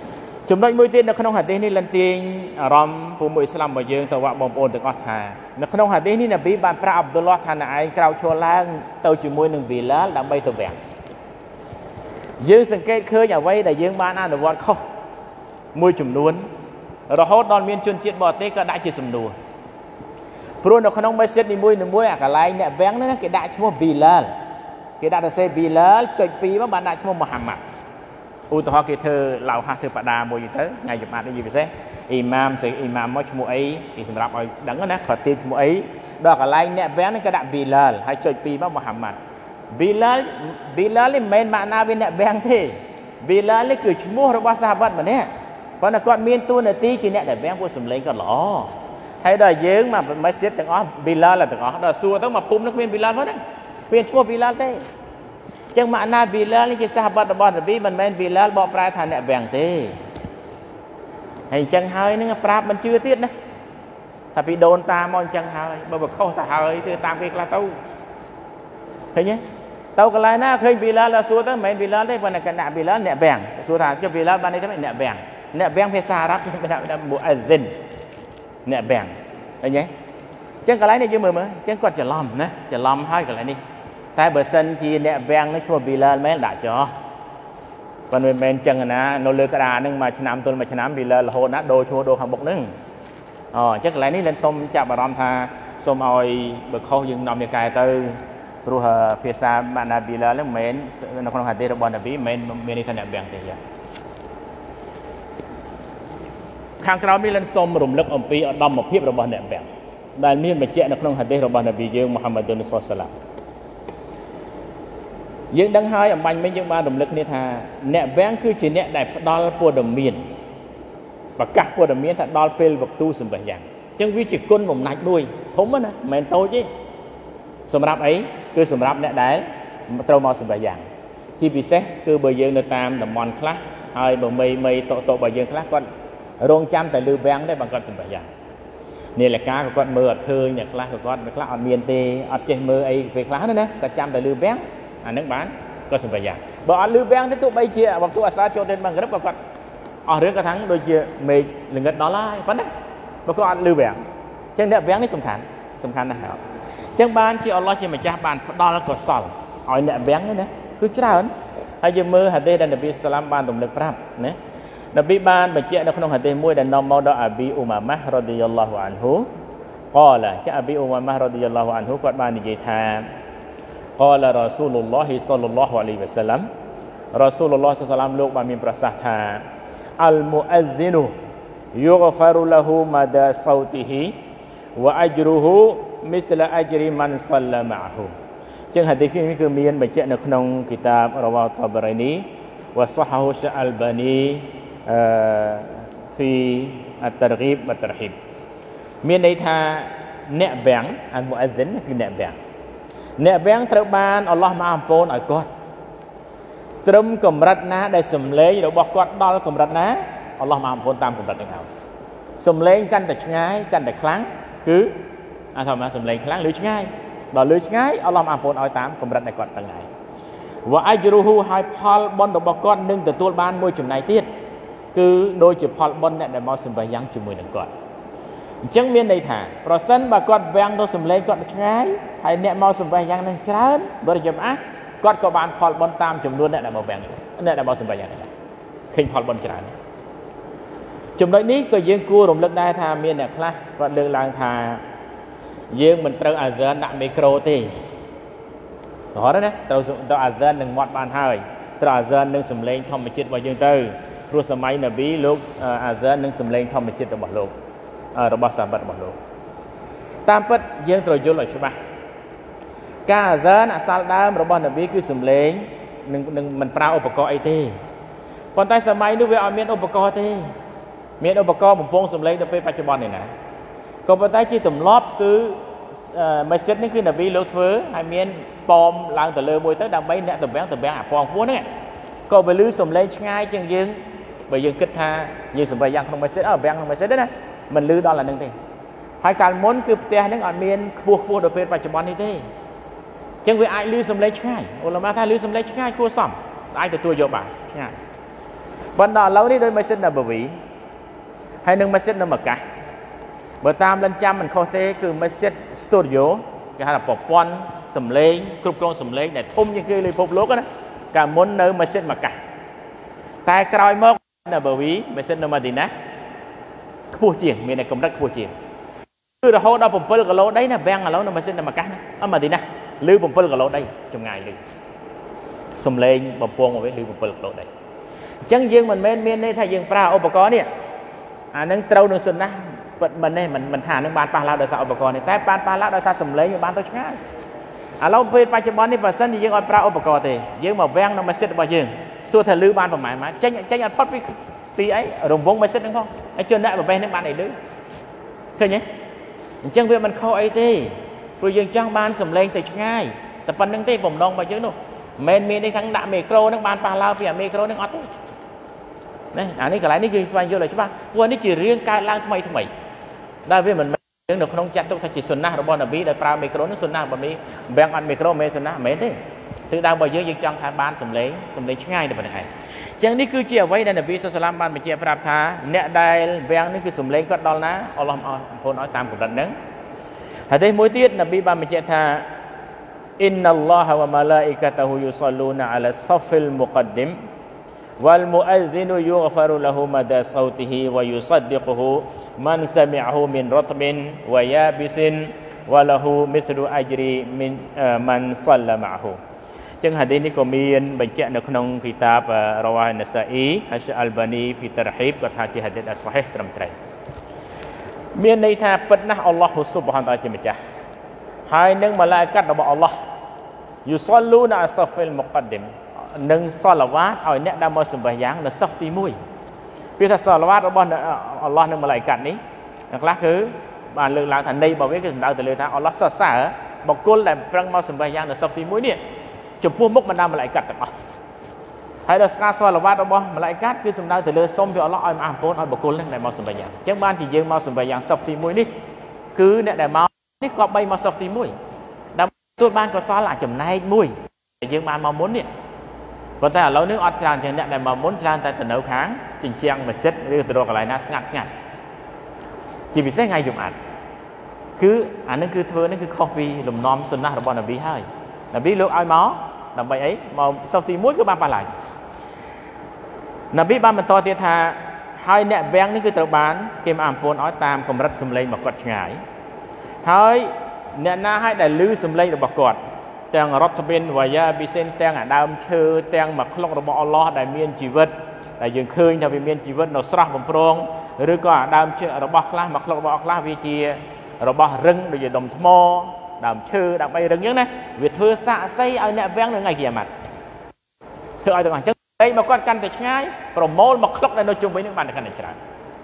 ចំណុចមួយទៀតនៅក្នុងហាឌីសនេះលន្ទាញអារម្មណ៍ពួកមុស្លិមរបស់យើងទៅបងប្អូនទាំងអស់ថានៅក្នុងហាឌីសនេះនប៊ីបានប្រាប់អាប់ឌុលឡោះថាណែឯងក្រោកឈរឡើងទៅជាមួយនឹងប៊ីឡាលដើម្បីទៅវាំងយើងសង្កេតឃើញអ្វីដែលយើងបានអនុវត្តខុសមួយចំនួនរហូតដល់មានជនជាតិបរទេសក៏ដាក់ជាសំណួរព្រោះនៅក្នុងម៉ាស៊ីតនីមួយអាកន្លែងអ្នកវាំងហ្នឹងគេដាក់ឈ្មោះប៊ីឡាលគេដាក់ទៅសេប៊ីឡាលចុច2មកបានដាក់ឈ្មោះមូហាម៉ាត់ឧទាហរណ៍គេធ្វើឡៅហាស់ធ្វើបដាមួយទៅថ្ងៃចំអាត់នេះយីពិសេសអ៊ីម៉ាមស្រីអ៊ីម៉ាមមកឈ្មោះអីគេសម្រាប់ឲ្យដឹងណាខទីឈ្មោះអីដល់កន្លែងអ្នកវាំងហ្នឹងក៏ដាក់ប៊ីឡាលហើយចុច2មកមូហាម៉ាត់ប៊ីឡាលនេះមិនមែនម៉ាក់ណាវាអ្នកវាំងទេប៊ីឡាលនេះគឺឈ្មោះរបស់សាហាបាត់ម្នាក់ប៉ុន្តែគាត់មានតួនាទីជាអ្នកដែលវាំងពួកសម្លេងគាត់ល្អហើយដល់យើងមកម៉ាស៊ីតទាំងអស់ប៊ីឡាលទាំងអស់ដល់សួរទៅមកភូមិនោះគ្មានប៊ីឡាលផងហ្នឹងគ្មានឈ្មោះប៊ីឡាលទេចឹងម៉ាក់ណាប៊ីឡាលនេះជាសាហាបាត់របស់នប៊ីមិនមែនប៊ីឡាលបកប្រែថាអ្នកវាំងទេហើយអញ្ចឹងហើយនឹងប្រាប់មិនជឿទៀតណាថាពីដូនតាមកអញ្ចឹងហើយបើខុសទៅហើយធ្វើតាមគេខ្លះទៅឃើញទេទៅកន្លែងណាឃើញប៊ីឡាលដល់សួរទៅមិនមែនប៊ីឡាលទេប៉ុន្តែគណៈប៊ីឡាលអ្នកវាំងសួរថាចុះប៊ីឡាលបាននេះទៅអ្នកវាំងភាសាអារ៉ាប់គេដាក់មូអ៊ាហ្ស៊ីនអ្នកវាំងឃើញទេអញ្ចឹងកន្លែងនេះយើងមើលអញ្ចឹងគាត់ច្រឡំណាច្រឡំហើយកន្លែងនេះតែបើសិនជាអ្នកវាំងនឹងឈ្មោះប៊ីឡាលមែនដាក់ចោះប៉ុន្តែមិនមែនអញ្ចឹងណានៅលើក្តារហ្នឹងមួយឆ្នាំទល់មួយឆ្នាំប៊ីឡាលរហូតណាដូរឈ្មោះដូរខាងមុខហ្នឹងអញ្ចឹងកន្លែងនេះលិនសុំចាប់អារម្មណ៍ថាសុំឲ្យបើខុសយើងនាំយកកែទៅព្រោះភាសាម៉ាណាប៊ីឡាលហ្នឹងមិនមែននៅក្នុងហាឌីសរបស់នប៊ីមិនមែនមានន័យថាអ្នកវាំងទេយ៉ាខាងក្រោមនេះលិនសុំរំលឹកអំពីឧត្តមភាពរបស់អ្នកវាំងដែលមានបញ្ជាក់នៅក្នុងហាឌីសរបស់នប៊ីយើងមូហាម៉ាឌុនសុលឡាយើងដឹងហើយអំបញ្ញមិញយើងបានរំលឹកគ្នាថាអ្នកវាំងគឺជាអ្នកដែលផ្ដល់ព័ត៌មានប្រកាសព័ត៌មានថាដល់ពេលវគ្គសម្បះយ៉ាងអញ្ចឹងវាជាគុណបំណាច់មួយធំណាមិនមែនតូចទេសម្រាប់អីគឺសម្រាប់អ្នកដែលត្រូវមកសម្បះយ៉ាងជាពិសេសគឺបើយើងនៅតាមតំបន់ខ្លះហើយបើមីតតរបស់យើងខ្លះគាត់រងចាំតែលឺវាំងទេបើគាត់សម្បះយ៉ាងនាឡិកាក៏គាត់មើលអត់ឃើញអ្នកខ្លះក៏គាត់ខ្លះអត់មានទេអត់ចេះមើលអីពេលខ្លះណាគាត់ចាំតែលឺវាំងអានឹងបានក៏សម្បះយ៉ាងបើអត់លឺវាំងទេទោះបីជាវគ្គអាសាចូលទៅបានក្រឹបក៏គាត់អស់រឿងក៏ថាដូចជាមេឃល្ងិតដល់ហើយប៉ុណ្ណាបើគាត់អត់លឺវាំងអញ្ចឹងអ្នកវាំងនេះសំខាន់ណាស់ហើយអញ្ចឹងបានជាអល់ឡោះជាម្ចាស់បានផ្ដល់កុសលឲ្យអ្នកវាំងនេះណាគឺច្រើនហើយយើងមើលហាឌីសដែលនប៊ីសាឡាមបានរំលឹកប្រាប់ណានប៊ីបានបញ្ជាក់នៅក្នុងហាឌីសមួយដែលនាំមកដល់អាប៊ីអ៊ូម៉ាម៉ាស់រ៉ាឌីយ៉ាឡោះអានហ៊ូកលាចាអាប៊ីអ៊ូម៉ាម៉ាស់រ៉ាឌីយ៉ាឡោះអានហ៊ូគាត់បាននិយាយថាقال رسول الله صلى الله عليه وسلم رسول الله صلى الله عليه وسلم លោកបានមានប្រសាសន៍ថា المؤذن يغفر له مدى صوته وأجره مثل أجر من صلى معه ចឹងហាឌីសនេះគឺមានបញ្ជាក់នៅក្នុងគីតាបរវ៉ាតបរៃនីវ៉ាសហូអលបានីفي الترغيب والترهيب មានន័យថាអ្នកវាំង المؤذن គឺអ្នកវាំងត្រូវបានអល់ឡោះមកអំពូនឲ្យគាត់ត្រឹមកម្រិតណាដែលសំឡេងរបស់គាត់ដល់កម្រិតណាអល់ឡោះមកអំពូនតាមកម្រិតហ្នឹងហើយសំឡេងកាន់តែឆ្ងាយកាន់តែខ្លាំងគឺថាមកសំឡេងខ្លាំងឬឆ្ងាយដល់លើឆ្ងាយអល់ឡោះមកអំពូនឲ្យតាមកម្រិតដែលគាត់ទាំងហើយវ៉ាអជ្រុហ៊ូហើយផលបុណ្យរបស់គាត់នឹងទទួលបានមួយចំណែកទៀតគឺដូចជាផលបុណ្យអ្នកដែលមកសម្បះយ៉ាងជាមួយនឹងគាត់អញ្ចឹងមានន័យថាប្រសិនបើគាត់វាំងទៅសំឡេងគាត់ឆ្ងាយហើយអ្នកមកសម្បះយ៉ាងនឹងច្រើនបរិយាមាសគាត់ក៏បានផលបុណ្យតាមចំនួនអ្នកដែលមកវាំងអ្នកដែលមកសម្បះយ៉ាងនេះឃើញផលបុណ្យច្រើនចំណុចនេះក៏យើងគួររំលឹកដែរថាមានអ្នកខ្លះគាត់លើកឡើងថាយើងមិនត្រូវអាហ្សានដាក់មីក្រូទេរហូតណាត្រូវអាហ្សាននឹងមាត់បានហើយត្រូវអាហ្សាននឹងសំឡេងធម្មជាតិរបស់យើងទៅព្រោះសម័យនប៊ីលោកអាហ្សាននឹងសំឡេងធម្មជាតិរបស់លោករបស់សាហាបាត់របស់លោកតាមពិតយើងត្រូវយល់ឲ្យច្បាស់ការអាហ្សានអសាលដើមរបស់នប៊ីគឺសំឡេងនឹងមិនប្រើឧបករណ៍អីទេប៉ុន្តែសម័យនោះវាអត់មានឧបករណ៍ទេមានឧបករណ៍បំពងសំឡេងដល់ពេលបច្ចុប្បន្ននេះណាក៏ប៉ុន្តែជាទម្លាប់គឺម៉ាស៊ីននេះគឺនប៊ីលោកធ្វើហើយមានប៉មឡើងទៅលើមួយទៅដើម្បីអ្នកតំបាំងអាប៉ងពួនហ្នឹងក៏វាលឺសំឡេងឆ្ងាយជាងយើងបើយើងគិតថាយើងសម្បៃយ៉ាងក្នុងម៉ាស៊ីនតំបាំងក្នុងម៉ាស៊ីនទេណាមិនលឺដល់អានឹងទេហើយកាលមុនគឺផ្ទះហ្នឹងអត់មានខ្ពស់ដល់ពេលបច្ចុប្បន្ននេះទេអញ្ចឹងវាអាចលឺសំឡេងឆ្ងាយឧលមាថាលឺសំឡេងឆ្ងាយគួរសមអាចទទួលយកបានឆ្ងាយ Vẫn đó lâu đi đôi Masjid Nabawi hay nâng Masjid Makkah. Bữa tam lên trăm mình khó thế cứ Masjid Studio cái là bọc quan sầm lên cục con sầm lên để thum những cái lời phục lốt đó cả muốn nơi Masjid Makkah. Tai còi mốc Nabawi Masjid Madinah khu chiền miền này cũng rất khu chiền. Cứ là hôm đó bùng pơ cái lỗ đấy là ven là lỗ nó Masjid Makkah ở Madinah lưu bùng pơ cái lỗ đây trong ngày lưu sầm lên bọc quan một cái lưu bùng pơ cái lỗ đây. Chẳng dương mình men miền đây thay dương pra ô bạc có nè, nâng trâu nâng sừng á, mình đây mình thả nâng bàn pa lao đời sao ô bạc có nè,แต่ bàn pa lao đời sao sầm lấy như bàn tôi chán, lâu về bây giờ bọn này vào sân thì dương ở pra ô bạc có thì dương mà ven nó mà xếp bao dương, xua thời lưu bàn vào mãi mà, tranh ăn phốt tí ấy, ở đồng vốn mà xếp đúng không, ở trên đại vào bên nước bàn này đứa, thôi nhé, chẳng việc mình khó ấy thế, rồi dương trang bàn sầm lên từ ngay, tập phần nâng tê vùng đông bao chứ đâu. Men miền đây thằng đạm micro nước ban pa lao phía micro nước ngót đấy, này, này cái này níคือ เลยใช่ป่ะวันนี้chỉ riêngการล้างทำไมได้เว้ยมันเรื่องเด็กน้องจัดต้องทัชสุนนะเราบอกนะบีได้ปลาไมโครนึกสุนนะแบบนี้แบ่งอันไมโครเมสุนนะเหม็นดิถึงดาวบ่อยเยอะยังจังทางบ้านสำเร็จง่ายเดี๋ยวเป็นไงจังนี่คือเจียไว้ในนบีสุลต่านบ้านเป็นเจียปราบท้าเนี่ยได้แบ่งนี่คือสำเร็จก็ดอลนะอัลลอฮ์พูดน้อยตามกับดันนั้นแต่ที่มวยตีนบีบ้านเป็นเจียท่าอินนัลลอฮะวะมะลาอิกะตะฮูยุศ็อลลูนะอะลัสศอฟฟิลมุกัดดิมวัลมุอัซซินุยุฆฟะรุละฮูมะดาศอติฮิวะยุศ็อดดิกุฮูมันซะมิอะฮูมินรตบินวะยาบิซินวะละฮูมิสลุอัจรีมินมันศ็อลละมะอะฮูจึงหะดีษนี้ก็มีบัญญัติในក្នុងគីតាបរវ៉ានសាអ៊ីហាឈអលបានីហ្វីតរហ៊ីបក៏ថាជាហឌីษសហ៊ីហត្រឹមត្រូវមានន័យថាពិតណាស់អល់ឡោះស៊ុបហានតាជាម្ចាស់ហើយនឹងម៉ាឡាអ៊ីកាត់របស់អល់ឡោះយូសលូណាសាហ្វិលមុកដឌីមនឹងសាឡាវ៉ាតឲ្យអ្នកដែលមកសម្បះយ៉ាងនៅសាហ្វទី1ពេលថាសាឡាវ៉ាតរបស់អល់ឡោះនិងម៉ាឡាអ៊ីកាត់នេះអ្នកខ្លះគឺបានលើកឡើងថាន័យរបស់វាគឺសំដៅទៅលើថាអល់ឡោះសរសើរបុគ្គលដែលប្រឹងមកសម្បះយ៉ាងនៅសាហ្វទី1នេះចំពោះមុខបណ្ដាម៉ាឡាអ៊ីកាត់ទាំងអស់ហើយដល់ការសាឡាវ៉ាតរបស់ម៉ាឡាអ៊ីកាត់គឺសំដៅទៅលើសូមពីអល់ឡោះឲ្យអរគុណឲ្យបុគ្គលនឹងដែលមកសម្បះយ៉ាងអញ្ចឹងបានជាយើងមកសម្បះយ៉ាងសាហ្វទី1នេះគឺអ្នកដែលមកនេះក៏បីមកសាហ្វទី1ដើម្បីទទួលបានកុសលចំណែកមួយដែលយើងបានមកមុននេះប៉ុន្តែឥឡូវនេះអត់ច្រើនជាងអ្នកដែលមកមុនច្រើនតែទៅនៅខាងជញ្ជាំងម៉ាស៊ីតឬទៅរកកន្លែងណាស្ងាត់ជាពិសេសថ្ងៃយប់អាត់គឺអានឹងគឺធ្វើនេះគឺខុសពីលំនាំសុនណះរបស់នប៊ីហើយនប៊ីលោកឲ្យមកដើម្បីអីមកសាហ្វទី1គឺបានប៉ះឡើងនប៊ីបានបន្តទៀតថាហើយអ្នកវាំងនេះគឺត្រូវបានគេមកអំពូនឲ្យតាមកម្រិតសម្លេងរបស់គាត់ឆ្ងាយហើយអ្នកណាឲ្យដែលឮសម្លេងរបស់គាត់ទាំងរដ្ឋបិនវ៉ាយ៉ាប៊ីសិនទាំងអាដើមឈើទាំងមកក្លុករបស់អល់ឡោះដែលមានជីវិតដែលយើងឃើញថាវាមានជីវិតនៅស្រស់បំព្រងឬក៏អាដើមឈើរបស់ខ្លះមកក្លុករបស់ខ្លះវាជារបស់រឹងដូចជាដុំថ្មដើមឈើដើម្បីរឹងអញ្ចឹងណាវាធ្វើសាកសីឲ្យអ្នកវាំងនៅថ្ងៃគីយ៉ាម៉ាត់ធ្វើឲ្យទាំងអញ្ចឹងតែមកគាត់កាន់តែឆ្ងាយប្រមូលមកក្លុកនៅជុំវិញនឹងបានតែកាន់តែច្រើន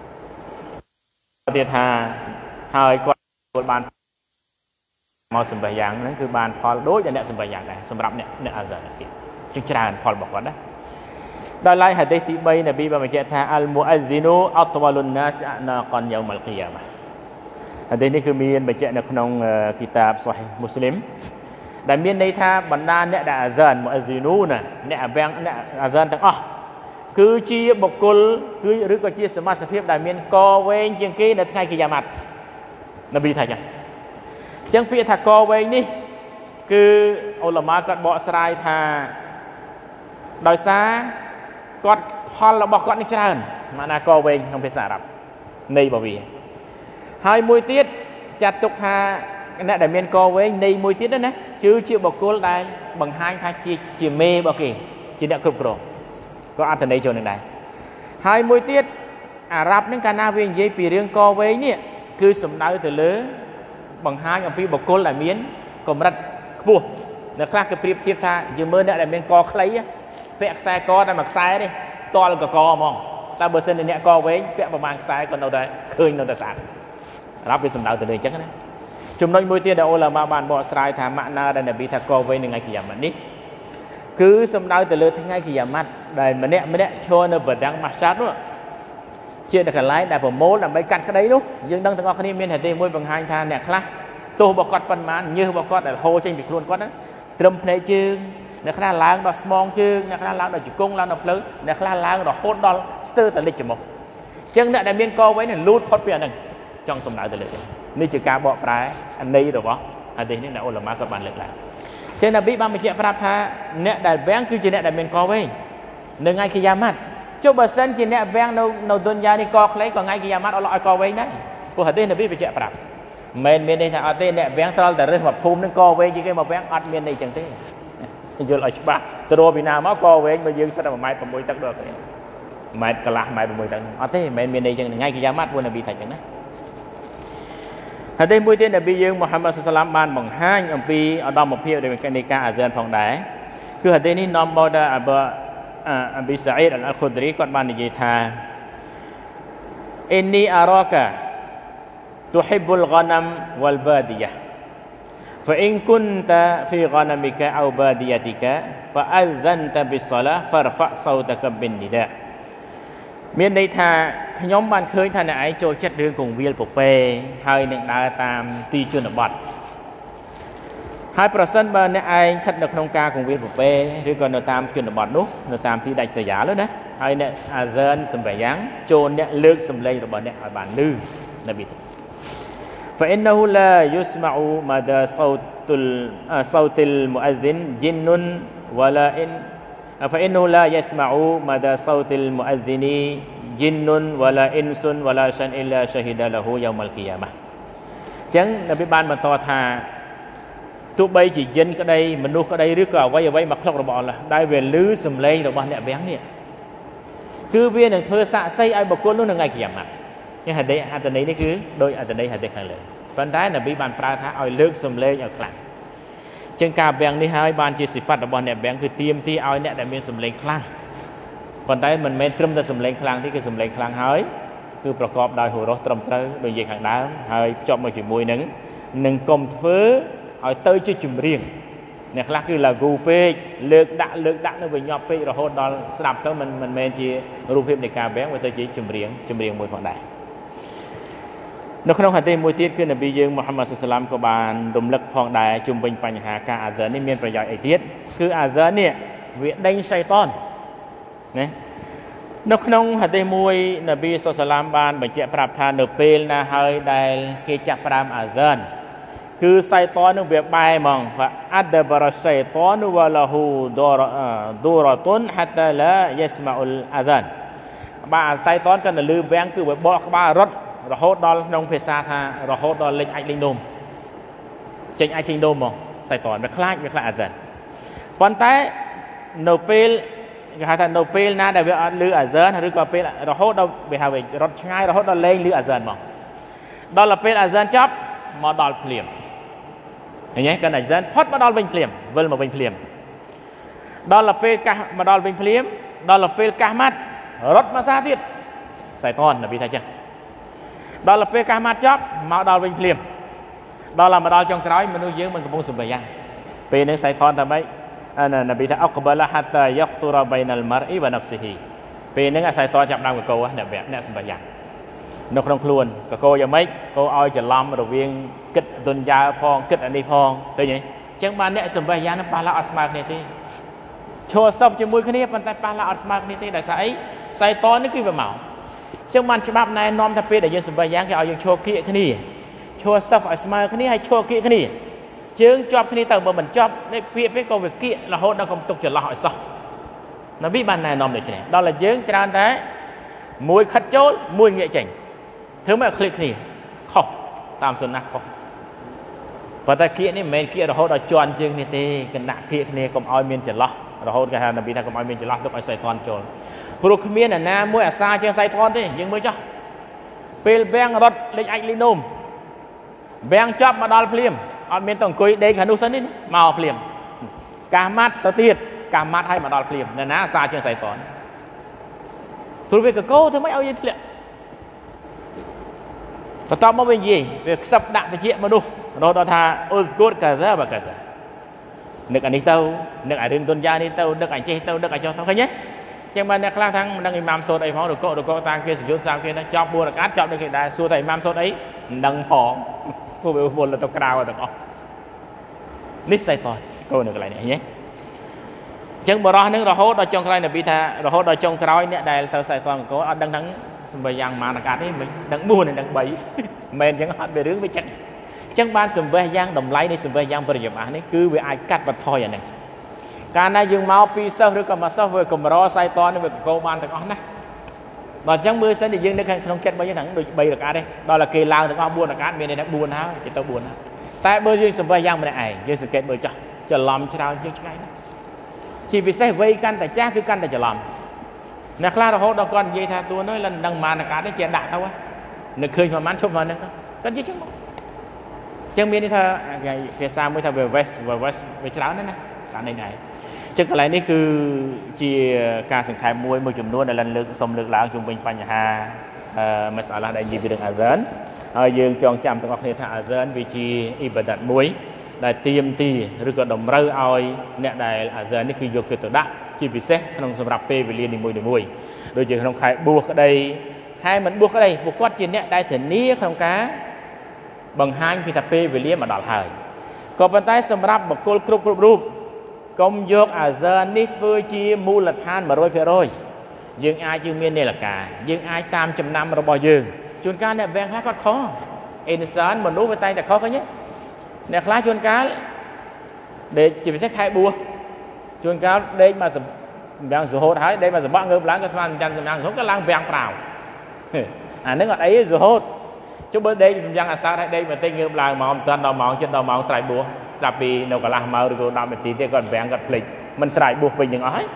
ទៀតថាហើយគាត់បានមកសម្បះយ៉ាងហ្នឹងគឺបានផលដូចអ្នកសម្បះយ៉ាងដែរសម្រាប់អ្នកអាហ្សានទៀតជាច្រើនផលរបស់គាត់ណាដល់ឡៃហាឌីសទី3នប៊ីបានបញ្ជាក់ថាអលមូអ៊ីស៊ីនូអតវលុនណាសអណាកនយូមអលគីយ៉ាម៉ាហាឌីសនេះគឺមានបញ្ជាក់នៅក្នុងគីតាបសូហីមូស្លីមដែលមានន័យថាបណ្ដាអ្នកដែលអាហ្សានមូអ៊ីស៊ីនូណាអ្នកអាវាំងអ្នកអាហ្សានទាំងអស់គឺជាបុគ្គលគឺឬក៏ជាសមាសភាពដែលមានកវែងជាងគេនៅថ្ងៃគីយ៉ាម៉ាត់នប៊ីថាចឹងចឹងពាក្យថាកវែងនេះគឺអ៊ុលម៉ាគាត់បកស្រាយថាដោយសារគាត់ផលរបស់គាត់នេះច្រើនមកណាកវែងក្នុងភាសាអារ៉ាប់ន័យរបស់វាហើយមួយទៀតចាត់ទុកថាអ្នកដែលមានកវែងន័យមួយទៀតណាគឺជាបុគ្គលដែលបង្ហាញថាជាមេរបស់គេជាអ្នកគ្រប់គ្រងក៏អត្ថន័យចូលនឹងដែរហើយមួយទៀតអារ៉ាប់នឹងកាលណាវានិយាយពីរឿងកវែងនេះគឺសំដៅទៅលើបង្ហាញអំពីបុគ្គលដែលមានកម្រិតខ្ពស់អ្នកខ្លះគេប្រៀបធៀបថាយើងមើលអ្នកដែលមានកខ្លីពាក់ខ្សែកតែមួយខ្សែទេតល់កហ្មងតែបើសិនជាអ្នកកវែងពាក់ប្រមាណខ្សែក៏នៅតែឃើញនៅតែស្អាតរាប់វាសំដៅទៅលើអញ្ចឹងណាចំណុចមួយទៀតដែលអ៊ុលម៉ាបានបកស្រាយថាម៉ាក់ណាដែលនប៊ីថាកវែងនៅថ្ងៃគីយ៉ាម៉ាត់នេះគឺសំដៅទៅលើថ្ងៃគីយ៉ាម៉ាត់ដែលម្នាក់ឈរនៅបដាំងម៉ាស់សាត់នោះជាកន្លែងដែលប្រមូលដើម្បីកាត់ក្តីនោះយើងដឹងទាំងអស់គ្នាមានហេតុមួយបង្ហាញថាអ្នកខ្លះទោសរបស់គាត់ប៉ុន្មានញើសរបស់គាត់ដែលហូរចេញពីខ្លួនគាត់ត្រឹមភ្នែកជើងអ្នកខ្លះឡើងដល់ស្មងជើងអ្នកខ្លះឡើងដល់ជង្គង់ឡើងដល់ភ្លើងអ្នកខ្លះឡើងរហូតដល់ស្ទើរតែលិចច្រមុះអញ្ចឹងអ្នកដែលមានកវែងនេះលូតផុតពីអាហ្នឹងចង់សំដៅទៅលើនេះជាការបកប្រែអាន័យរបស់ហាឌីសនេះអ្នកអ៊ុលម៉ាក៏បានលើកឡើងអញ្ចឹងនប៊ីបានបញ្ជាក់ប្រាប់ថាអ្នកដែលវាំងគឺជាអ្នកដែលមានកវែងនៅថ្ងៃគីយ៉ាម៉ាត់ចុះបើសិនជាអ្នកវាំងនៅឌុនយ៉ានេះកខ្លីក៏ថ្ងៃគីយ៉ាម៉ាត់អល់ឡោះឲ្យកវែងដែរព្រោះហាឌីសនប៊ីបញ្ជាក់ប្រាប់មិនមានន័យថាអត់ទេអ្នកវាំងត្រូវតែរើសមកភូមិនឹងកវែងជាងគេមកវាំងអត់មានន័យចឹងទេយល់ឲ្យច្បាស់ទៅរកពីណាមកកវែងបើយើងសិត1.6 ម៉ែត្រទឹកដល់គ្នាម៉ែត្រកន្លះម៉ែត្រ6ទឹកអត់ទេមិនមានន័យចឹងថ្ងៃគីយ៉ាម៉ាត់ពួកនប៊ីថាចឹងណាហើយទេមួយទៀតនប៊ីយើងមូហាម៉ាត់សាឡាមបានបង្ហាញអំពីឧត្តមភាពនៃការអាហ្សានផងដែរគឺហាឌីសនេះនាំមកដល់អាប៊ីសាអ៊ីដអល់ខុឌរីគាត់បាននិយាយថាអ៊ីននីអារ៉ាកាទុហ៊ីបុលហ្គាណាំវលបាឌីយ៉ាفإن كنت في غنمك أو باديتك فأذنت بالصلاة فارفع صوتك بالنداء មានន័យថាខ្ញុំបានឃើញថាអ្នកឯងចូលចិត្តរឿងកងវាលពពែហើយនឹងដើរតាមទីជនបទហើយប្រសិនបើអ្នកឯងស្ថិតនៅក្នុងការកងវាលពពែឬក៏នៅតាមជនបទនោះនៅតាមទីដាច់ស្រយាលណាហើយអ្នកអាហ្សានសម្រាប់យ៉ាងចូលអ្នកលើកសម្លេងរបស់អ្នកឲ្យបានលឺនប៊ីفإنه لا يسمع مدى صوت المؤذن جن ولا إن فإنه لا يسمع مدى صوت المؤذن جن ولا إنس ولا شيء إلا شهد له يوم القيامة ចឹងនប៊ីបានបន្តថាទោះបីជាយិនក្តីមនុស្សក្តីឬក៏អ្វីមកខ្លុករបស់អល់ឡោះដែលវាលឺសំឡេងរបស់អ្នកវាំងនេះគឺវានឹងធ្វើសាក្សីឲ្យបុគ្គលនោះនៅថ្ងៃគីយ៉ាម៉ាត់នេះហាឌីសអត្ថន័យនេះគឺដោយអត្ថន័យហាឌីសខាងលើប៉ុន្តែនប៊ីបានប្រើថាឲ្យលើកសំឡេងឲ្យខ្លាំងជាងការវាំងនេះហើយបានជាសិហ្វាត់របស់អ្នកវាំងគឺទាមទារឲ្យអ្នកដែលមានសំឡេងខ្លាំងប៉ុន្តែមិនមែនត្រឹមតែសំឡេងខ្លាំងទេគឺសំឡេងខ្លាំងហើយគឺប្រកបដោយហូរ៉ូសត្រឹមត្រូវដូចនិយាយខាងដើមហើយភ្ជាប់មកជាមួយនឹងកុំធ្វើឲ្យទៅជាចម្រៀងអ្នកខ្លះគឺឡាហ្គូពេកលើកដាក់នៅវិញញាប់ពេករហូតដល់ស្ដាប់ទៅមិនមែនជារូបភាពនៃការវាំងវាទៅជាចម្រៀងមួយផងដែរនៅក្នុងហាឌីសមួយទៀតគឺនប៊ីយើងមូហាម៉ាត់សាឡាមក៏បានរំលឹកផងដែរជុំវិញបញ្ហាការអាហ្សាននេះមានប្រយោជន៍អីទៀតគឺអាហ្សាននេះវាដេញសៃតានណានៅក្នុងហាឌីសមួយនប៊ីសាឡាមបានបញ្ជាក់ប្រាប់ថានៅពេលណាហើយដែលគេចាប់ផ្ដើមអាហ្សានគឺសៃតាននឹងវាបែរហ្មងថាអដបរសៃតានវលហ៊ូឌូរ៉ាតុនហាតាឡាយស្មាអ៊ុលអាហ្សានបាទសៃតានក៏នៅលឺវាំងគឺវាបកក្បាលរត់រហូតដល់ក្នុងភាសាថារហូតដល់លេចអាចលេងនោមចេញអាចចេញនោមមកសៃតានវាខ្លាចអាហ្សានប៉ុន្តែនៅពេលគេហៅថានៅពេលណាដែលវាអត់លឺអាហ្សានឬក៏ពេលរហូតដល់វាហៅរត់ឆ្ងាយរហូតដល់លេងលឺអាហ្សានមកដល់ពេលអាហ្សានចប់មកដល់ភ្លាមឃើញទេកាន់អាហ្សានផុតមកដល់វិញភ្លាមវិលមកវិញភ្លាមដល់ពេលកាសមកដល់វិញភ្លាមដល់ពេលកាសម៉ាត់រត់មកសាទៀតសៃតាននប៊ីថាចឹងដល់ពេលកាសម៉ាត់ចប់មកដល់វិញភ្លាមដល់មកដល់ចុងក្រោយមនុស្សយើងមិនកំពុងសម្បយ៉ាងពេលនេះសៃតានថាម៉េចនប៊ីថាអុកបឡាហាតាយ៉ាខ្ទូរ៉ាបៃណាល់ម៉ារអ៊ីវ៉ាណាហ្វស៊ីហ៊ីពេលហ្នឹងសៃតានចាប់ដើមកកោអ្នកសម្បយ៉ាងនៅក្នុងខ្លួនកកយ៉ាងម៉េចកោឲ្យច្រឡំរវាងគិតទុនយ៉ាផងគិតអានេះផងឃើញទេអញ្ចឹងបានអ្នកសម្បយ៉ាងហ្នឹងប៉ះឡាអត់ស្មើគ្នាទេឈរសពជាមួយគ្នាប៉ុន្តែប៉ះឡាអត់ស្មើគ្នាទេដោយសារអីសៃតាននេះគឺវាមកចឹងបានច្បាប់ណែនាំថាពេលដែលយើងសម្បយ៉ាងគេឲ្យយើងឈរគៀកគ្នាឈរសឹកឲ្យស្មើគ្នាហើយឈរគៀកគ្នាជើងជាប់គ្នាទៅបើមិនជាប់នេះពាក្យក៏វាគៀករហូតដល់កុំទុកចន្លោះឲ្យសោះនប៊ីបានណែនាំដូចនេះដល់តែយើងច្រើនតែមួយខិតចូលមួយងាកចេញធ្វើមកឃ្លីកគ្នាខុសតាមសុណាខុសប៉ុន្តែគៀកនេះមិនមែនគៀករហូតដល់ជន់ជើងនេះទេកណ្ដាក់គៀកគ្នាកុំឲ្យមានចន្លោះរហូតគេហៅនប៊ីថាកុំឲ្យមានចន្លោះទុកឲ្យសៃតានចូលព្រោះគ្មានអ្នកណាមួយអាសាជាងសៃតានទេយើងមើលចុះពេលវាំងរត់លេចអាចលេងនោមវាំងចាប់មកដល់ភ្លាមអត់មានទៅអង្គុយដេកខាងនោះសិនទេមកភ្លាមកាសម៉ាត់ទៅទៀតកាសម៉ាត់ឲ្យមកដល់ភ្លាមអ្នកណាអាសាជាងសៃតានព្រោះវាកកោធ្វើម៉េចឲ្យយើងធ្លាក់បន្ទាប់មកវិញនិយាយវាខ្សឹបដាក់តិចមនុស្សរហូតដល់ថាអ៊ុលស្គូតកាសាបាកាសានឹកអានេះទៅនឹកអារឿងទុនយ៉ានេះទៅនឹកអាចេះទៅនឹកអាចោះទៅឃើញទេចឹងបានអ្នកខ្លះថាមិនដឹងអ៊ីម៉ាមសូត្រអីផងរកតាមគេសយុទ្ធសាមគេចប់4រកាត់ចប់ដូចគេដែរសួរថាអ៊ីម៉ាមសូត្រអីមិនដឹងផងពួកវាវល់ទៅក្រៅទាំងអស់នេះសៃតានកូននៅកន្លែងនេះឃើញទេ chẳng bờ đó nước hốt ở trong cái này bị tha hốt ở trong cái này đây tao xài toàn có ở đằng sầm bầy giang mà là cả đấy mình đằng buồn này đằng bầy men chẳng hết về đứng với chẳng ban sầm bầy giang đồng lấy đi sầm bầy giang bây giờ mà này cứ về ai cắt bật thôi vậy nàyการนายยังมาปีเซอร์หรือก็มาเซอร์เวก็มารอใส่ตอนนี่แบบโกมันแต่ก่อนนะตอนจังมือเส้นที่ยังนึกขนมเก็ตใบยังหนังโดยใบหลักการได้ตอนละเกลางแต่ก็บุญหลักการมีในนักบุญฮะจะต้องบุญนะแต่เบอร์ยังสมบัติยังไม่ได้ยังสเก็ตเบอร์จะล้อมชาวยังไงนะที่ไปใส่ใบกันแต่แจ้คือกันแต่จะล้อมนักล่าเราเราก่อนยัยทาตัวน้อยลันดังมาหลักการได้เจนด่าเท่าไหร่นึกเคยมามันชมมาเนี่ยก็ยิ่งจังมีนี่เธอไงเพียซาไม่ทำเวสไปเช้านั่นนะการไหนจึงอะไรนี่คือจีการสังขารมวยมวยจุ่มนวดในลันลึกสมลึกหลังจุ่มเป็นปัญหามาสาระได้ยินไปถึงอาเซนยืนจองจำตรงออกเนี่ยทางอาเซนวิธีอิบดัดมวยได้เตรียมตีหรือก็ดมเรือเอาเนี่ยได้อาเซนนี่คือยกเกิดตัวดักที่พิเศษขนมสำหรับเปย์ไปเรียนในมวยโดยเฉพาะขนมไข่บวกได้ไข่เหมือนบวกได้บวกก้อนจีนเนี่ยได้ถึงนี้ขนมก้าบางห้างพิธาเปย์ไปเรียนมาดอลหายก็เป็นได้สำหรับบุคคลกรุบรูปกรมยกอาเซนนี่เพื่อจีมูลฐานมา100%ยังอายจึงมีเนลกายังอายตามจำนำระบยืงจนการเนี่ยแบ่งคลาสก็คอเอ็นซานมันรู้ไปไตแต่เขาก็เนี้ยเนี่ยคลาสจนการเด็กจีบเซ็กไข่บัวจนการเด็กมาสแบ่งสุโขทัยเด็กมาสบ้างเงินล้างก็สมานจันทร์สมานเขาก็ล้างแบ่งเปล่านึกว่าไอ้สุโขช่วงเด็กยังอาสาเด็กมาเต้นเงินล้างมองตอนเรามองเช่นเรามองใส่บัวสลับปีนกกระลามาหรือก็ดำเป็นตีเด็กก่อนแบ่งกันผลิตมันใส่บัวเป็นอย่างไร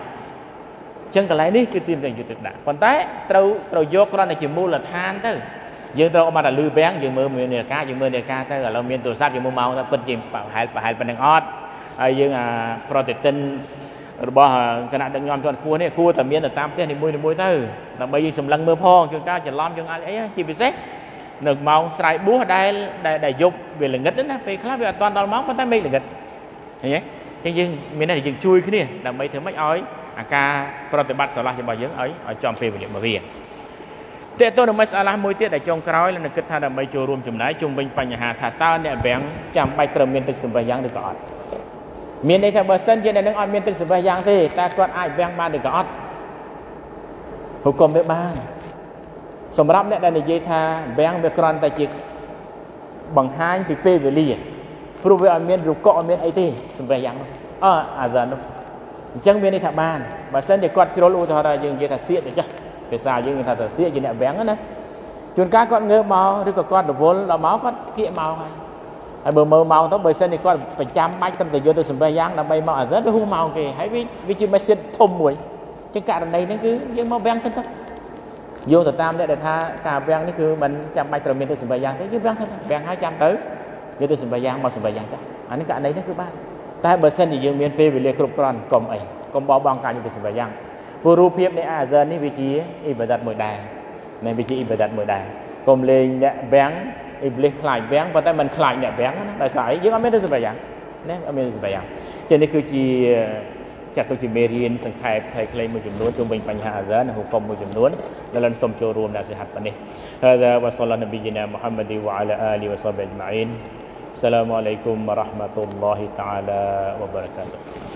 chân cái này cứ tìm đượcจุดดักคนแต่เรายกเราในจิมูลทานเต้ยังเราเอามาแต่ลือแบงยังมือเนื้อกายังมือเนื้อกาเต้เราเมียนตัวซักยังมือเมาแต่เป็นจิมหายเป็นออดยังโปรตีนบ่ขณะดังยอมจนครัวเนี่ยครัวแต่เมียนแต่ตามเต้ในมวยเต้แต่ใบยิงสำลังมือพองจนก้าจะล้อมจนอะไรจีบเซ็กหนึ่งเมาใส่บัวได้ยกเวลาเงินนั่นนะไปคลาบเวลาตอนเราเมามันได้ไม่เงินเห็นไหมจริงมีอะไรยังช่วยขึ้นเนี่ยแต่ไม่ถึงไม่อ้อยการปฏิบัติสละจะบ่เยอะไอ้จอมเปย์ไปเยอะมาเวียนแต่ตัวนึงไม่สละมวยเตี้ยแต่จงกร้อยแล้วนึกท่าแต่ไม่โจรวมจุ่มไหนจุ่มเป็นปัญหาถาต้าเนี่ยแบ่งจำไปเติมเมียนตึกสมบัติยังดีก่อนเมียนในทางเบอร์เซนยังในนึกอ่อนเมียนตึกสมบัติยังที่แต่ก่อนไอ้แบ่งมาดีก่อนหุกกลมเบี้ยบ้านสำหรับเนี่ยในยีทาแบ่งเบี้ยกรอนแต่จิตบังหายไปเปย์ไปเรียพรูเวอเมียนรูกเกาะเมียนไอที่สมบัติยังอาจารย์จังเวียนในถับบานบางเส้นเด็กกอดชิโรลูทารายังเยอะเสียเดี๋ยวจ้ะไปซายังทาเสียยังเนี่ยแบงก์นะจนการกอดเงือเมาหรือกอดดบวลเราเมาก็เกี่ยเมาไงไอ้เบอร์เมาต้องเบอร์เส้นเด็กกอดไปจำใบตั้งแต่โยนตัวสมบัติยังเราใบเมาอาจจะไปหูเมาเกย์ให้วิจิมาเส้นทมมวยจังการในนั่นคือยังเมาแบงก์เส้นทับโยนแต่ตามได้แต่ท่าการแบงก์นี่คือมันจำใบตระเมียนตัวสมบัติยังแต่ยังแบงก์เส้นแบงก์ให้จำtớiโยนตัวสมบัติยังมาสมบัติยังจ้ะอันนี้การในนั่นคือบ้านแต่เบอร์เส้นยังเมียนเปย์ไปเรียกกรุบกรอนกลมไอ้กบบังการอยู่ในสมัยยังผู้รู้เพียบในอาเซนนี่วิธีอิบดัดมวยได้ในวิธีอิบดัดมวยได้กลมเลงเนี่ยแบงอิบเลคลายแบงเพราะแต่มันคลายเนี่ยแบงนะได้สายยังไม่ได้สมัยยังเนี่ยไม่ได้สมัยยังเช่นนี้คือจีจัดตัวจีเมรีนสังขารไทยเคลมมือจุ่มล้วนจงเป็นปัญหาอาเซนหุกกลมมือจุ่มล้วนแล้วลันสมโจรวมได้สิหัดปนี้ฮะดะวะศ็อลลัลลอฮุอะลัยฮิมุฮัมมัดวะอะลาอาลีวะศอฮบิฮิอัจมัยนอัสสลามุอะลัยกุมวะเราะห์มะตุลลอฮิตะอาลาวะบะเราะกาตุฮ์